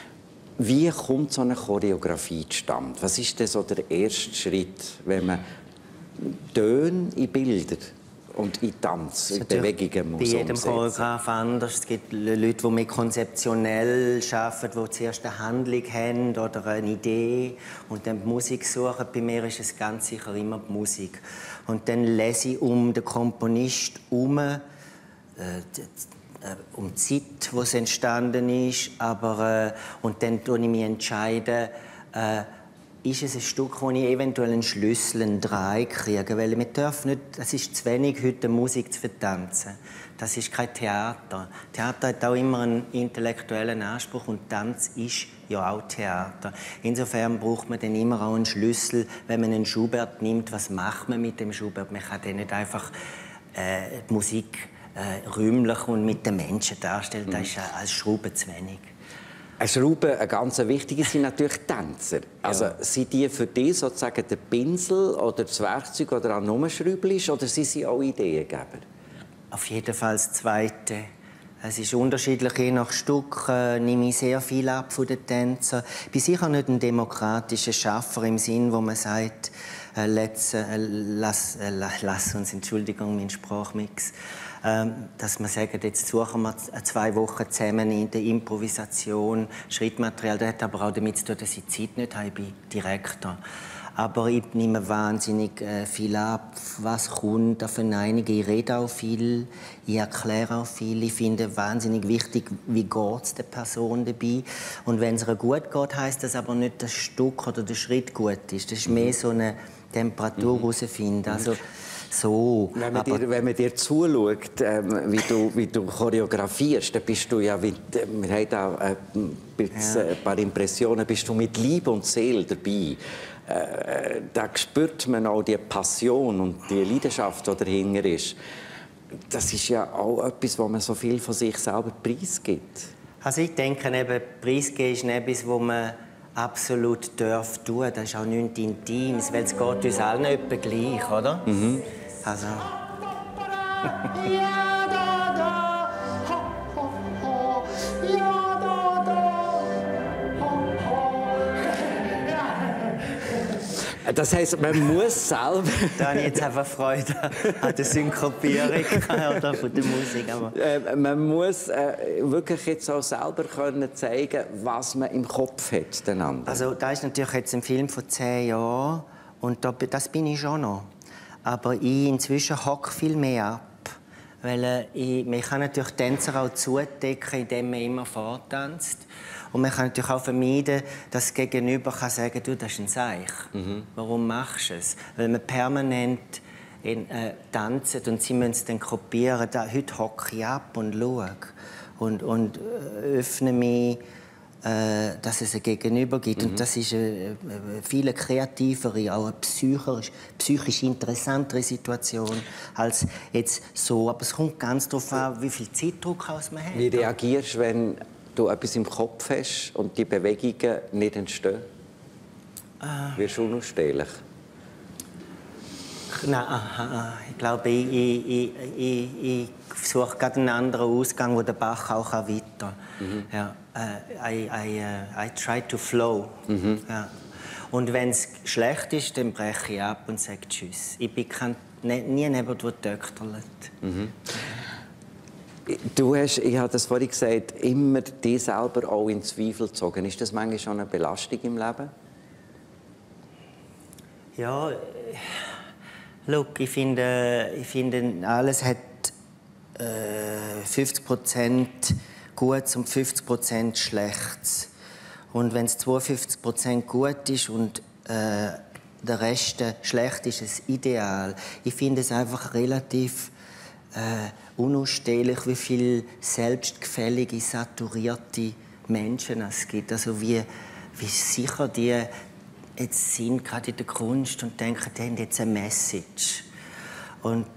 wie kommt so eine Choreografie zustande? Was ist denn so der erste Schritt, wenn man Töne in Bilder und in Tanz, in Bewegungen muss umsetzen? Bei jedem Choreograf anders. Es gibt Leute, die mehr konzeptionell arbeiten, die zuerst eine Handlung haben oder eine Idee und dann die Musik suchen. Bei mir ist es ganz sicher immer die Musik. Und dann lese ich um den Komponist herum, um die Zeit, wo es entstanden ist, und dann entscheide ich, ist es ein Stück, wo ich eventuell einen Schlüssel, einen Dreh kriege, weil man darf nicht, das ist zu wenig, heute Musik zu vertanzen. Das ist kein Theater. Theater hat auch immer einen intellektuellen Anspruch und Tanz ist ja auch Theater. Insofern braucht man dann immer auch einen Schlüssel, wenn man einen Schubert nimmt. Was macht man mit dem Schubert? Man kann dann nicht einfach die Musik räumlich und mit den Menschen darstellen. Das ist als Schraube zu wenig. Eine Schraube, eine ganz wichtige, sind natürlich Tänzer. Also sind die für dich sozusagen der Pinsel oder das Werkzeug oder auch nur ein Schräubchen, oder sind sie auch Ideengeber? Auf jeden Fall das Zweite. Es ist unterschiedlich, je nach Stück nehme ich sehr viel ab von den Tänzern. Ich bin sicher nicht ein demokratischer Schaffer im Sinn, wo man sagt, lass uns, Entschuldigung, mein Sprachmix, dass wir sagen, jetzt suchen wir 2 Wochen zusammen in der Improvisation, Schrittmaterial. Das hat aber auch damit zu tun, dass ich Zeit nicht habe, ich bin Direktor. Aber ich nehme wahnsinnig viel ab, was kommt auf einige. Ich rede auch viel, ich erkläre auch viel. Ich finde wahnsinnig wichtig, wie geht es der Person dabei. Und wenn es ihr gut geht, heisst das aber nicht, dass das Stück oder der Schritt gut ist. Das ist mehr so eine Temperatur herausfinden. Also, so. Wenn man dir zuschaut, wie du choreografierst, dann bist du ja, wir haben da ein paar Impressionen, bist du mit Liebe und Seele dabei. Da spürt man auch die Passion und die Leidenschaft, die dahinter ist. Das ist ja auch etwas, wo man so viel von sich selber preisgibt. Also ich denke, eben, preisgeben ist etwas, was man absolut tun darf. Das ist auch nichts Intimes, weil es geht uns allen etwa gleich, oder? Mhm. Also. Das heisst, man muss selber... Da habe ich jetzt einfach Freude an der Synkopierung oder von der Musik. Aber man muss wirklich jetzt auch selber können zeigen, was man im Kopf hat. Den anderen. Also das ist natürlich jetzt ein Film von 10 Jahren und das bin ich schon noch. Aber ich inzwischen hocke viel mehr ab. Weil man kann natürlich Tänzer auch zudecken, indem man immer vortanzt. Und man kann natürlich auch vermeiden, dass das Gegenüber kann sagen, du, das ist ein Seich. Warum machst du es? Weil man permanent tanzt und sie müssen es dann kopieren. Heute hocke ich ab und schaue. Und öffne mich, dass es ein Gegenüber gibt. Und das ist eine viel kreativere, auch eine psychisch interessantere Situation als jetzt so. Aber es kommt ganz darauf an, wie viel Zeitdruck man hat. Wie reagierst du, wenn du etwas im Kopf hast und die Bewegungen nicht entstehen? Wirst du unausstehlich? Nein, ich glaube, ich suche gerade einen anderen Ausgang, wo der Bach auch weiter. Ja, I try to flow. Ja. Und wenn es schlecht ist, dann breche ich ab und sage Tschüss. Ich bin nie jemand, der töchterlet. Du hast, ich habe das vorhin gesagt, immer dich selber auch in Zweifel gezogen. Ist das manchmal schon eine Belastung im Leben? Ja, look, ich finde, alles hat 50% Gutes und 50% Schlechtes. Und wenn es 52% gut ist und der Rest schlecht ist, ist es ideal. Ich finde es einfach relativ unausstehlich, wie viele selbstgefällige, saturierte Menschen es gibt. Also wie sicher die jetzt sind, gerade in der Kunst, und denken, die haben jetzt eine Message. Und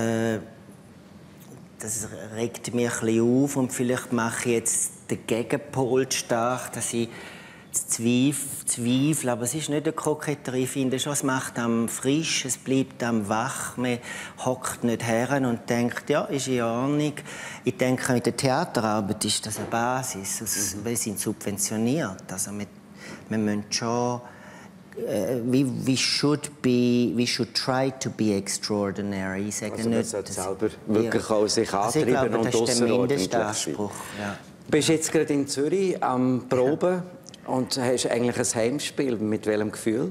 das regt mich ein bisschen auf und vielleicht mache ich jetzt den Gegenpol stark, dass ich zweifle, aber es ist nicht eine Koketterie. Ich finde schon, es macht einem frisch, es bleibt einem wach, man hockt nicht her und denkt, ja, ist in Ordnung. Ich denke, mit der Theaterarbeit ist das eine Basis, wir sind subventioniert. Also wir müssen schon... we should try to be extraordinary. Ich sage also man nicht, sollte selber wirklich auch sich antreiben glaube, und das ist der ausserordentlich Mindestanspruch. Ja. Du bist jetzt gerade in Zürich am Proben und hast eigentlich ein Heimspiel. Mit welchem Gefühl?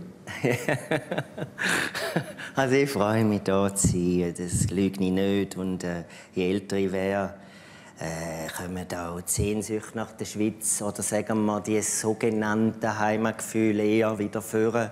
Also ich freue mich, hier zu sein. Das lüge ich nicht. Und je älter ich wäre, kommen auch die Sehnsucht nach der Schweiz oder sagen wir die sogenannten Heimatgefühle eher wieder führen.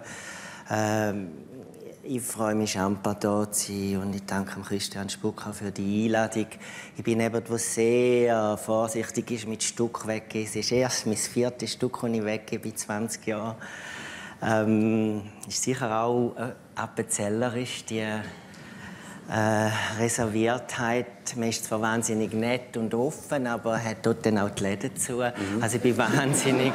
Ich freue mich, Champa hier zu sein und ich danke Christian Spuck auch für die Einladung. Ich bin jemand, der sehr vorsichtig ist mit Stück weggehen. Es ist erst mein 4. Stück, das ich weggehe bei 20 Jahren. Ist sicher auch appenzellerisch, die Reserviertheit. Man ist zwar wahnsinnig nett und offen, aber hat dort dann auch die Läden zu. Also ich bin wahnsinnig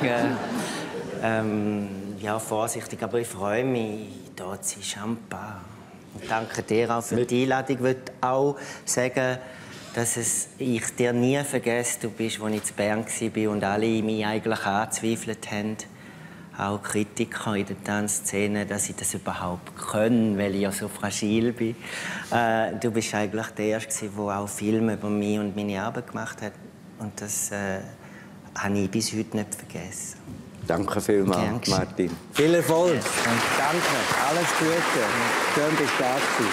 vorsichtig, aber ich freue mich, hier zu sein, Champa. Und danke dir auch für die Einladung. Ich würde auch sagen, dass ich dir nie vergesse, du bist, als ich in Bern war und alle mich eigentlich angezweifelt haben. auch Kritiker in der Tanzszene, dass ich das überhaupt kann, weil ich ja so fragil bin. Du bist eigentlich der Erste, der auch Filme über mich und meine Arbeit gemacht hat. Und das habe ich bis heute nicht vergessen. Danke vielmals, Martin. Viel Erfolg. Danke. Alles Gute. Schön, bis da gewesen.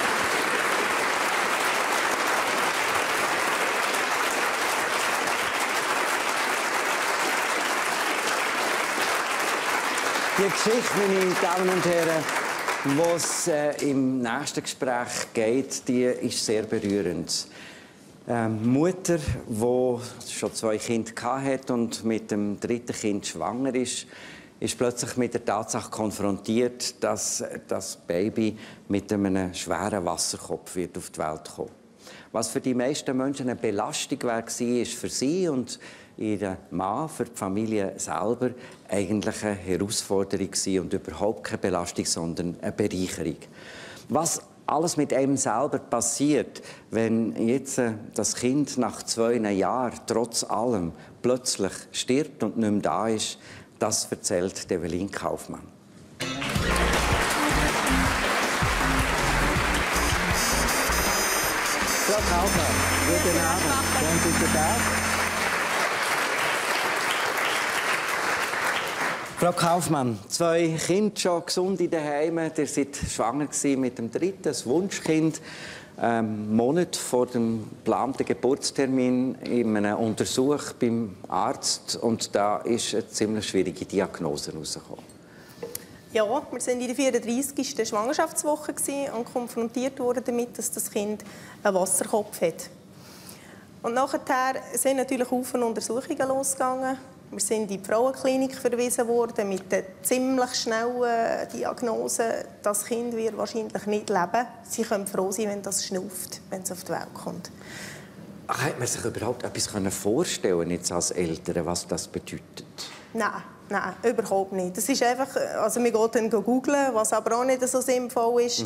Die Geschichte, meine Damen und Herren, die es im nächsten Gespräch geht, die ist sehr berührend. Mutter, die schon 2 Kinder hatte und mit dem 3. Kind schwanger ist plötzlich mit der Tatsache konfrontiert, dass das Baby mit einem schweren Wasserkopf wird auf die Welt kommen. Was für die meisten Menschen eine Belastung war für sie und ihren Mann, für die Familie selber, eigentlich eine Herausforderung und überhaupt keine Belastung, sondern eine Bereicherung. Was alles mit einem selber passiert, wenn jetzt das Kind nach 2 Jahren trotz allem plötzlich stirbt und nicht mehr da ist, das erzählt Evelyn Kaufmann. Frau Kaufmann, guten Abend. Schön, sind Sie da? Frau Kaufmann, 2 Kinder schon gesund in den Heimen. Ihr seid schwanger mit dem 3., das Wunschkind. Monat vor dem geplanten Geburtstermin in einem Untersuch beim Arzt. Und da ist eine ziemlich schwierige Diagnose herausgekommen. Ja, wir waren in der 34. Schwangerschaftswoche und konfrontiert wurden damit, dass das Kind einen Wasserkopf hat. Und nachher sind natürlich viele Untersuchungen losgegangen. Wir sind in die Frauenklinik verwiesen worden mit der ziemlich schnellen Diagnose, das Kind wird wahrscheinlich nicht leben. Sie können froh sein, wenn das schnauft, wenn es auf die Welt kommt. Hat man sich überhaupt etwas vorstellen jetzt als Eltern, was das bedeutet? Nein, überhaupt nicht. Das ist einfach, also wir gehen dann googlen, was aber auch nicht so sinnvoll ist.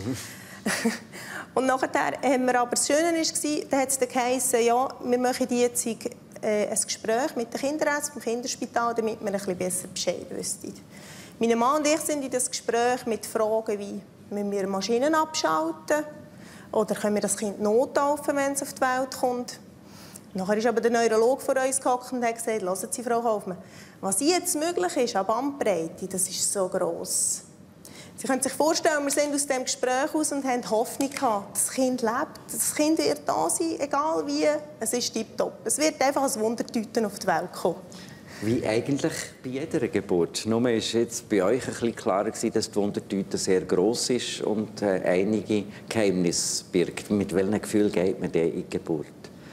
Und nachher haben wir aber das Schöne war, da hat es geheißen, ja, wir machen jetzt ein Gespräch mit den Kinderärzten im Kinderspital, damit wir ein bisschen besser Bescheid wüssten. Meine Mann und ich sind in das Gespräch mit Fragen wie, müssen wir Maschinen abschalten? Oder können wir das Kind nottaufen, wenn es auf die Welt kommt? Nachher ist aber der Neurologe vor uns gehockt und hat gesagt, hören Sie, Frau Kaufmann, was jetzt möglich ist an Bandbreite, das ist so gross. Sie können sich vorstellen, wir sind aus dem Gespräch aus und haben Hoffnung gehabt, das Kind lebt, das Kind wird da sein, egal wie, es ist tipptopp. Es wird einfach als Wundertüte auf die Welt kommen. Wie eigentlich bei jeder Geburt. Nur war jetzt bei euch ein bisschen klarer, dass die Wundertüte sehr gross ist und einige Geheimnisse birgt. Mit welchem Gefühl geht man in die Geburt?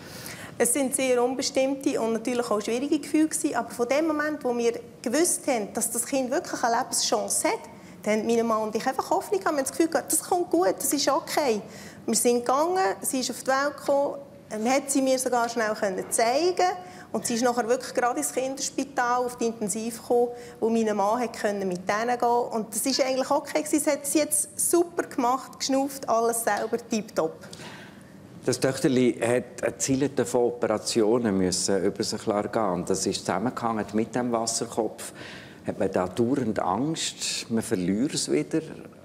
Es sind sehr unbestimmte und natürlich auch schwierige Gefühle, aber von dem Moment, wo wir gewusst haben, dass das Kind wirklich eine Lebenschance hat, dann haben meine Mann und ich einfach Hoffnung gehabt. Wir haben das Gefühl gehabt, das kommt gut, das ist okay. Wir sind gegangen, sie ist auf die Welt gekommen, man hat sie mir sogar schnell zeigen. Und sie ist nachher wirklich gerade ins Kinderspital auf die Intensiv gekommen, wo mein Mann mit denen gehen. Und das ist eigentlich okay. Sie hat es jetzt super gemacht, geschnauft, alles selber tipptopp. Das Töchterli hat Ziele von Operationen müssen über sich gehen. Und das ist zusammengehangen mit dem Wasserkopf. Hat man da dauernd Angst, man verliert es wieder?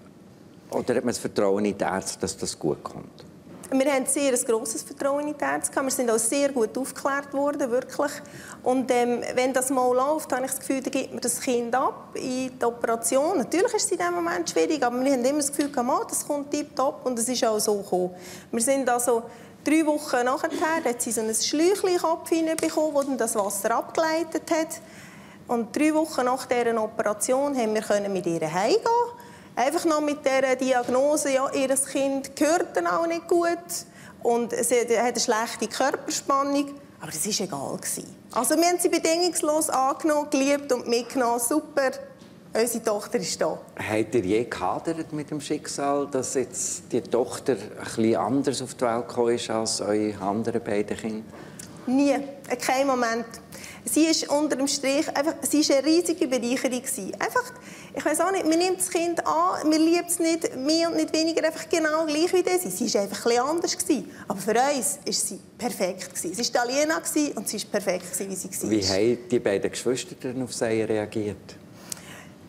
Oder hat man das Vertrauen in die Ärzte, dass das gut kommt? Wir haben sehr ein grosses Vertrauen in die Ärzte. Wir sind auch sehr gut aufgeklärt worden, wirklich. Und wenn das mal läuft, habe ich das Gefühl, dann gibt man das Kind ab in die Operation. Natürlich ist es in diesem Moment schwierig, aber wir haben immer das Gefühl, das kommt tipptopp und es ist auch so gekommen. Wir sind also 3 Wochen nachher, hat sie so ein Schläuchchen in den Kopf hineinbekommen, das dann das Wasser abgeleitet hat. Und 3 Wochen nach dieser Operation haben wir mit ihr heimgehen. Einfach noch mit dieser Diagnose, ja, ihr Kind hört dann auch nicht gut und sie hat eine schlechte Körperspannung. Aber das war egal. Also wir haben sie bedingungslos angenommen, geliebt und mitgenommen. Super, unsere Tochter ist da. Habt ihr je gehadert mit dem Schicksal, dass jetzt die Tochter ein bisschen anders auf die Welt gekommen ist als eure anderen beiden Kinder? Nie, kein Moment. Sie ist unter dem Strich einfach, sie ist eine riesige Bereicherung. Einfach, ich weiß auch nicht, man nimmt das Kind an, man liebt es nicht mehr und nicht weniger, einfach genau gleich wie das. Sie war einfach ein anders. Aber für uns war sie perfekt. Sie war Italiener und sie war perfekt, wie sie war. Wie haben die beiden Geschwister auf sie reagiert?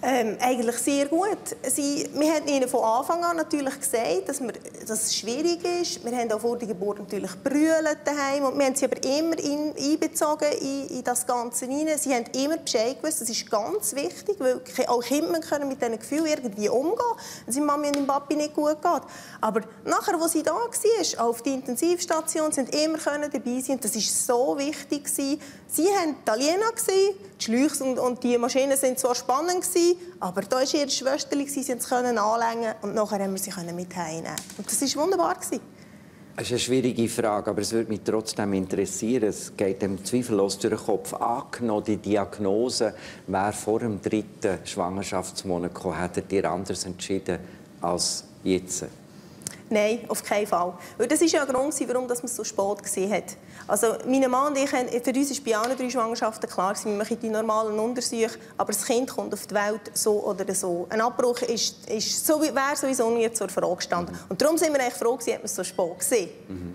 Eigentlich sehr gut. Wir haben ihnen von Anfang an natürlich gesagt, dass es schwierig ist. Wir haben auch vor der Geburt natürlich brüllt daheim und wir haben sie aber immer einbezogen in das Ganze hinein. Sie haben immer Bescheid gewusst. Das ist ganz wichtig, weil auch Kinder können mit diesen Gefühlen irgendwie umgehen, wenn es Mami und dem Papi nicht gut geht. Aber nachher, als sie da war, auf die Intensivstation, sind immer dabei sein. Das war so wichtig. Sie waren Italiener, die Schläuche und die Maschinen waren zwar spannend, aber da war ihre Schwester, sie konnten anlängen und nachher haben wir sie mit heimnehmen. Und das war wunderbar. Das ist eine schwierige Frage, aber es würde mich trotzdem interessieren. Es geht dem zweifellos durch den Kopf. Angenommen, die Diagnose wäre vor dem 3. Schwangerschaftsmonat gekommen, hättet ihr anders entschieden als jetzt? Nein, auf keinen Fall. Weil das war ja ein Grund, warum man es so spät gesehen hat. Also, mein Mann und ich, für uns war bei allen 3 Schwangerschaften klar, wir machen die normalen Untersuchungen, aber das Kind kommt auf die Welt so oder so. Ein Abbruch wäre sowieso nie zur Frage gestanden. Und darum sind wir eigentlich froh, dass wir es so spät gesehen.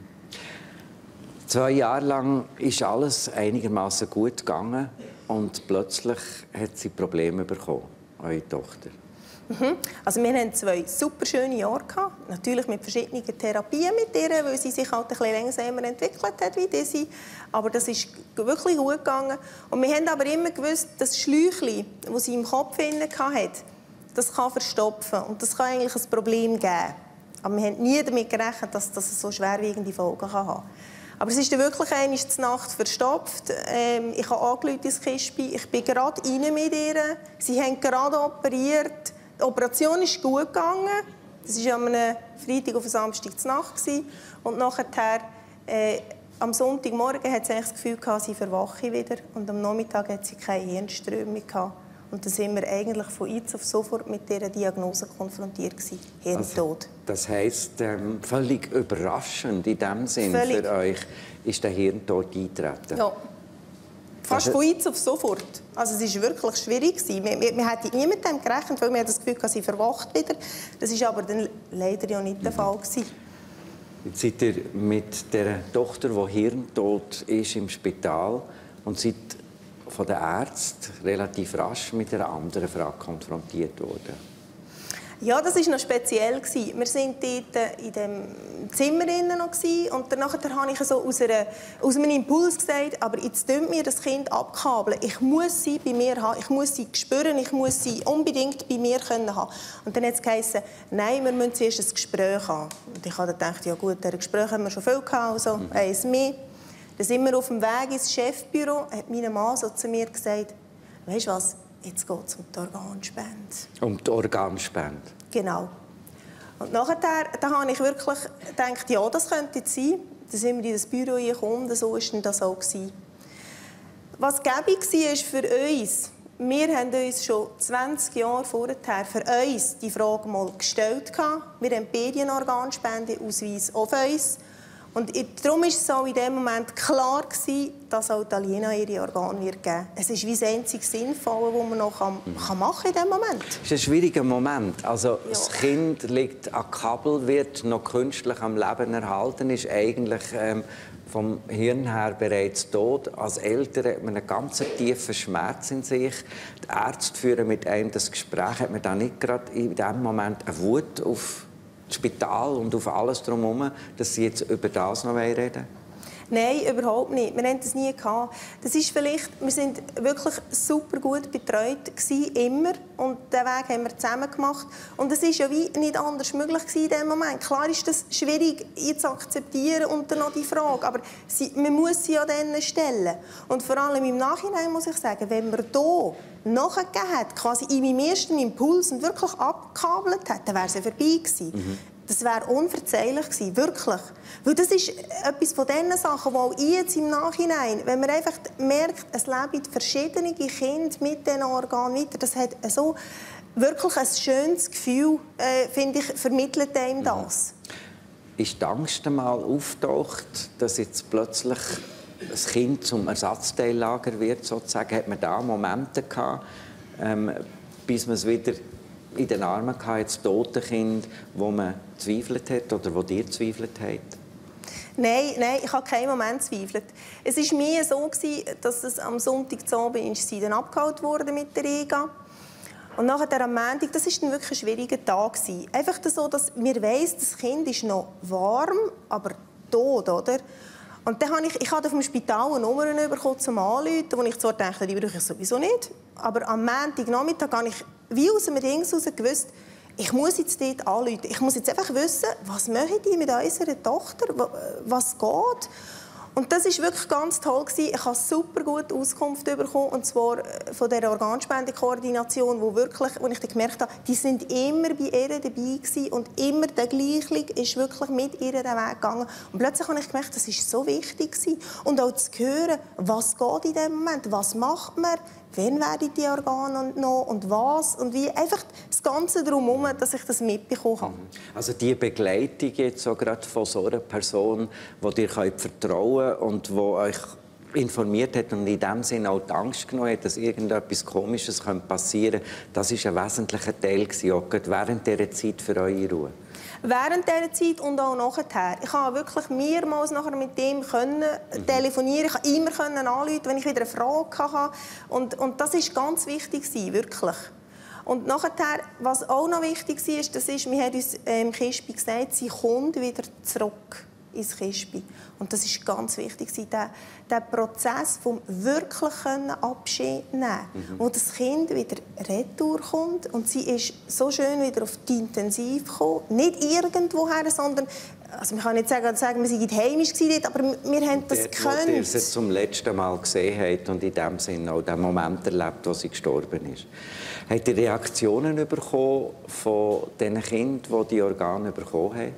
2 Jahre lang ist alles einigermaßen gut gegangen und plötzlich hat sie Probleme bekommen, eure Tochter. Also wir hatten 2 super schöne Jahre gehabt. Natürlich mit verschiedenen Therapien mit ihr, weil sie sich halt ein bisschen langsamer entwickelt hat wie diese. Aber das ist wirklich gut gegangen. Und wir haben aber immer gewusst, das Schläuchchen, das sie im Kopf hatte, das kann verstopfen und das kann eigentlich ein Problem geben. Aber wir haben nie damit gerechnet, dass das so schwerwiegende Folgen haben kann. Aber es ist dann wirklich einmal die Nacht verstopft. Ich habe angerufen ins Kispi. Ich bin gerade rein mit ihr. Sie haben gerade operiert. Die Operation ist gut gegangen. Das war am Freitag auf Samstag Nacht. Und nachher, am Sonntagmorgen hat sie das Gefühl gehabt, sie verwache wieder. Und am Nachmittag hat sie keine Hirnströmung gehabt. Und dann sind wir eigentlich von jetzt auf sofort mit dieser Diagnose konfrontiert gewesen. Hirntod. Also, das heisst, völlig überraschend in dem Sinn für euch ist der Hirntod eingetreten. Ja. Fast von jetzt auf sofort. Also es war wirklich schwierig. Wir hätten nie mit dem gerechnet, weil wir das Gefühl hatten, sie verwacht wieder. Das war aber dann leider ja nicht der Fall. Jetzt seid ihr mit der Tochter, die hirntot ist, im Spital und seid von den Ärzten relativ rasch mit einer anderen Frage konfrontiert worden. Ja, das war noch speziell. Wir waren dort in dem Zimmer und danach habe ich so aus einem Impuls gesagt, aber jetzt dünnt mir das Kind abkabeln. Ich muss sie bei mir haben, ich muss sie spüren, ich muss sie unbedingt bei mir haben. Und dann hat es geheißen, nein, wir müssen zuerst ein Gespräch haben. Und ich habe gedacht, ja gut, dieses Gespräch haben wir schon viel gehabt, also eins mehr. Dann sind wir auf dem Weg ins Chefbüro, hat mein Mann so zu mir gesagt, weisst du was? Jetzt geht es um die Organspende. Um die Organspende? Genau. Und nachher da habe ich wirklich gedacht, ja, das könnte sein. Dann sind wir in das Büro gekommen, so war das auch. Was gäbig war für uns, wir haben uns schon 20 Jahre vorher für uns die Frage mal gestellt. Wir haben beide einen Organspendeausweis auf uns. Und darum war es so in dem Moment klar, dass auch Italiener ihre Organe geben wird. Es ist wie das einzige Sinnvolle, was man noch machen kann in diesem Moment. Das ist ein schwieriger Moment. Also, ja. Das Kind liegt am Kabel, wird noch künstlich am Leben erhalten, ist eigentlich vom Hirn her bereits tot. Als Eltern hat man einen ganz tiefen Schmerz in sich. Die Ärzte führen mit einem das Gespräch. Hat man da nicht gerade in diesem Moment eine Wut auf das Spital und auf alles drumherum, dass Sie jetzt über das noch reden? Nein, überhaupt nicht. Wir hatten das nie gehabt. Das ist vielleicht, wir sind wirklich super gut betreut gewesen, immer. Und den Weg haben wir zusammen gemacht. Und es ist ja wie nicht anders möglich gewesen in diesem Moment. Klar ist das schwierig zu akzeptieren und dann noch die Frage. Aber man muss sie ja dann stellen. Und vor allem im Nachhinein muss ich sagen, wenn man hier nachgegeben hat, quasi in meinem ersten Impuls und wirklich abgekabelt hat, dann wäre es ja vorbei gewesen. Das wäre unverzeihlich gewesen, wirklich. Weil das ist etwas von diesen Sachen, die auch jetzt im Nachhinein, wenn man einfach merkt, es leben verschiedene Kinder mit diesen Organen weiter, das hat so wirklich ein schönes Gefühl, finde ich, vermittelt einem das. Ist die Angst einmal auftaucht, dass jetzt plötzlich das Kind zum Ersatzteillager wird, sozusagen? Hat man da Momente gehabt, bis man es wieder in den Armen hatte, das tote Kind, wo man zweifelt hat oder wo dir zweifelt hat? Nein, ich habe keinen Moment gezweifelt. Es war mir so, dass es am Sonntagabend dann abgeholt wurde mit der EGA. Und nachher am Montag, das war dann wirklich ein schwieriger Tag. Einfach so, dass wir weiss, das Kind ist noch warm, aber tot, oder? Und dann habe ich hatte vom Spital eine Nummer bekommen zum Anrufen, wo ich zwar dachte, die brauche ich sowieso nicht. Aber am Montagnachmittag habe ich wie aus dem Ding heraus gewusst, ich muss jetzt dort anrufen. Ich muss jetzt einfach wissen, was machen die mit unserer Tochter, was geht. Und das war wirklich ganz toll. Ich habe super gute Auskunft bekommen, und zwar von der Organspendekoordination, wo ich dann gemerkt habe, die sind immer bei ihr dabei gewesen und immer der Gleiche ist wirklich mit ihr den Weg gegangen. Und plötzlich habe ich gemerkt, das ist so wichtig gewesen. Und auch zu hören, was geht in diesem Moment, was macht man, wann werden die Organe noch und was und wie. Einfach das Ganze drumherum, dass ich das mitbekommen habe. Also die Begleitung jetzt so gerade von so einer Person, die dir vertrauen kann und die euch informiert hat und in dem Sinne auch die Angst genommen hat, dass irgendetwas Komisches passieren könnte, das war ein wesentlicher Teil, auch während dieser Zeit für eure Ruhe. Während dieser Zeit und auch nachher. Ich konnte wirklich mehrmals nachher mit ihm telefonieren. Ich konnte immer anrufen, wenn ich wieder eine Frage hatte. Und das war ganz wichtig, wirklich. Und nachher, was auch noch wichtig war, wir haben uns im Kispi gesagt, sie kommt wieder zurück ins Kispi. Und das war ganz wichtig, der Prozess vom wirklich Abschied nehmen, wo das Kind wieder retour kommt. Und sie ist so schön wieder auf die Intensiv gekommen. Nicht irgendwoher, sondern, also man kann nicht sagen, wir sind heimisch gewesen, aber wir haben das gekannt. Wo ihr sie zum letzten Mal gesehen habt und in dem Sinne auch den Moment erlebt, wo sie gestorben ist. Habt ihr Reaktionen bekommen von den Kindern, die die Organe bekommen haben?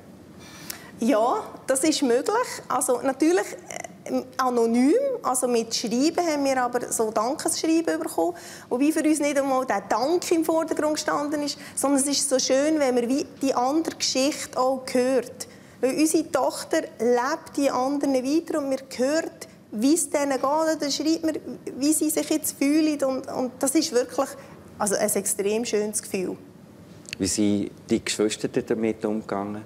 Ja, das ist möglich. Also natürlich anonym, also mit Schreiben haben wir aber so Dankesschreiben bekommen. Wobei für uns nicht einmal der Dank im Vordergrund gestanden ist, sondern es ist so schön, wenn man wie die andere Geschichte auch hört. Weil unsere Tochter lebt die anderen weiter und wir hören, wie es denen geht. Dann schreibt man, wie sie sich jetzt fühlen. Und das ist wirklich ein extrem schönes Gefühl. Wie sind die Geschwister damit umgegangen?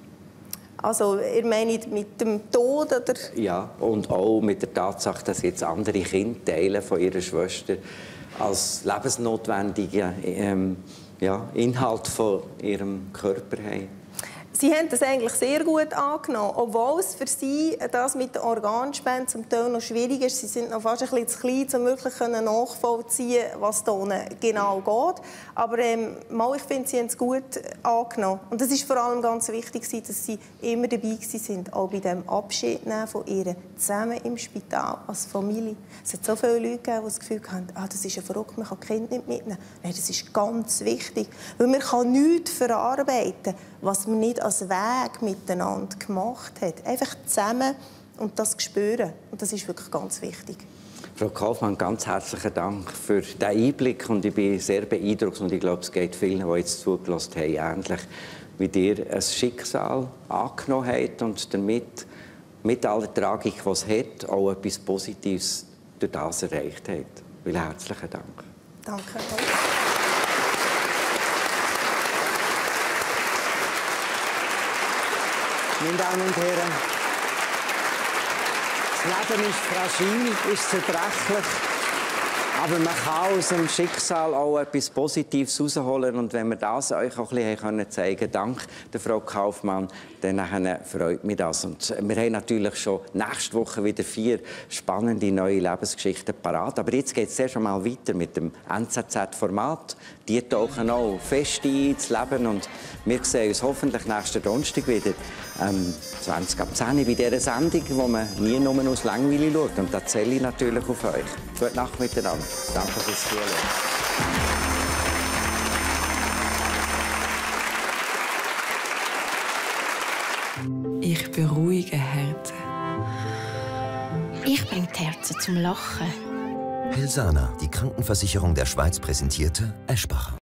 Also, ihr meint mit dem Tod, oder? Ja, und auch mit der Tatsache, dass jetzt andere Kinder Teile von ihrer Schwester als lebensnotwendigen Inhalt von ihrem Körper haben. Sie haben das eigentlich sehr gut angenommen, obwohl es für sie das mit der Organspende zum Teil noch schwierig ist. Sie sind noch fast ein bisschen zu klein, um wirklich nachvollziehen, was da genau geht. Aber ich finde, sie haben es gut angenommen. Und es war vor allem ganz wichtig, dass sie immer dabei waren, auch bei dem Abschied nehmen von ihr, zusammen im Spital, als Familie. Es hat so viele Leute gegeben, die das Gefühl haben, das ist ja verrückt, man kann das Kind nicht mitnehmen. Nein, das ist ganz wichtig, weil man kann nichts verarbeiten, was man nicht als Weg miteinander gemacht hat. Einfach zusammen und das spüren. Und das ist wirklich ganz wichtig. Frau Kaufmann, ganz herzlichen Dank für den Einblick. Und ich bin sehr beeindruckt. Und ich glaube, es geht vielen, die jetzt zugelassen haben, ähnlich, wie ihr ein Schicksal angenommen habt und damit, mit aller Tragik, die es hat, auch etwas Positives durch das erreicht habt. Herzlichen Dank. Danke. Meine Damen und Herren, das Leben ist fragil, ist zerbrechlich, aber man kann aus dem Schicksal auch etwas Positives herausholen. Und wenn wir das euch auch ein bisschen zeigen können, dank der Frau Kaufmann, dann freut mich das. Und wir haben natürlich schon nächste Woche wieder 4 spannende neue Lebensgeschichten parat. Aber jetzt geht es erst einmal weiter mit dem NZZ-Format. Die tauchen auch fest ein ins Leben. Und wir sehen uns hoffentlich nächsten Donnerstag wieder 20 ab 10 bei dieser Sendung, wo man nie nur aus Langweile schaut. Und da zähle ich natürlich auf euch. Gute Nacht miteinander. Danke fürs Zuhören. Ich beruhige Herzen. Ich bringe die Herzen zum Lachen. Helsana, die Krankenversicherung der Schweiz, präsentierte Eschbacher.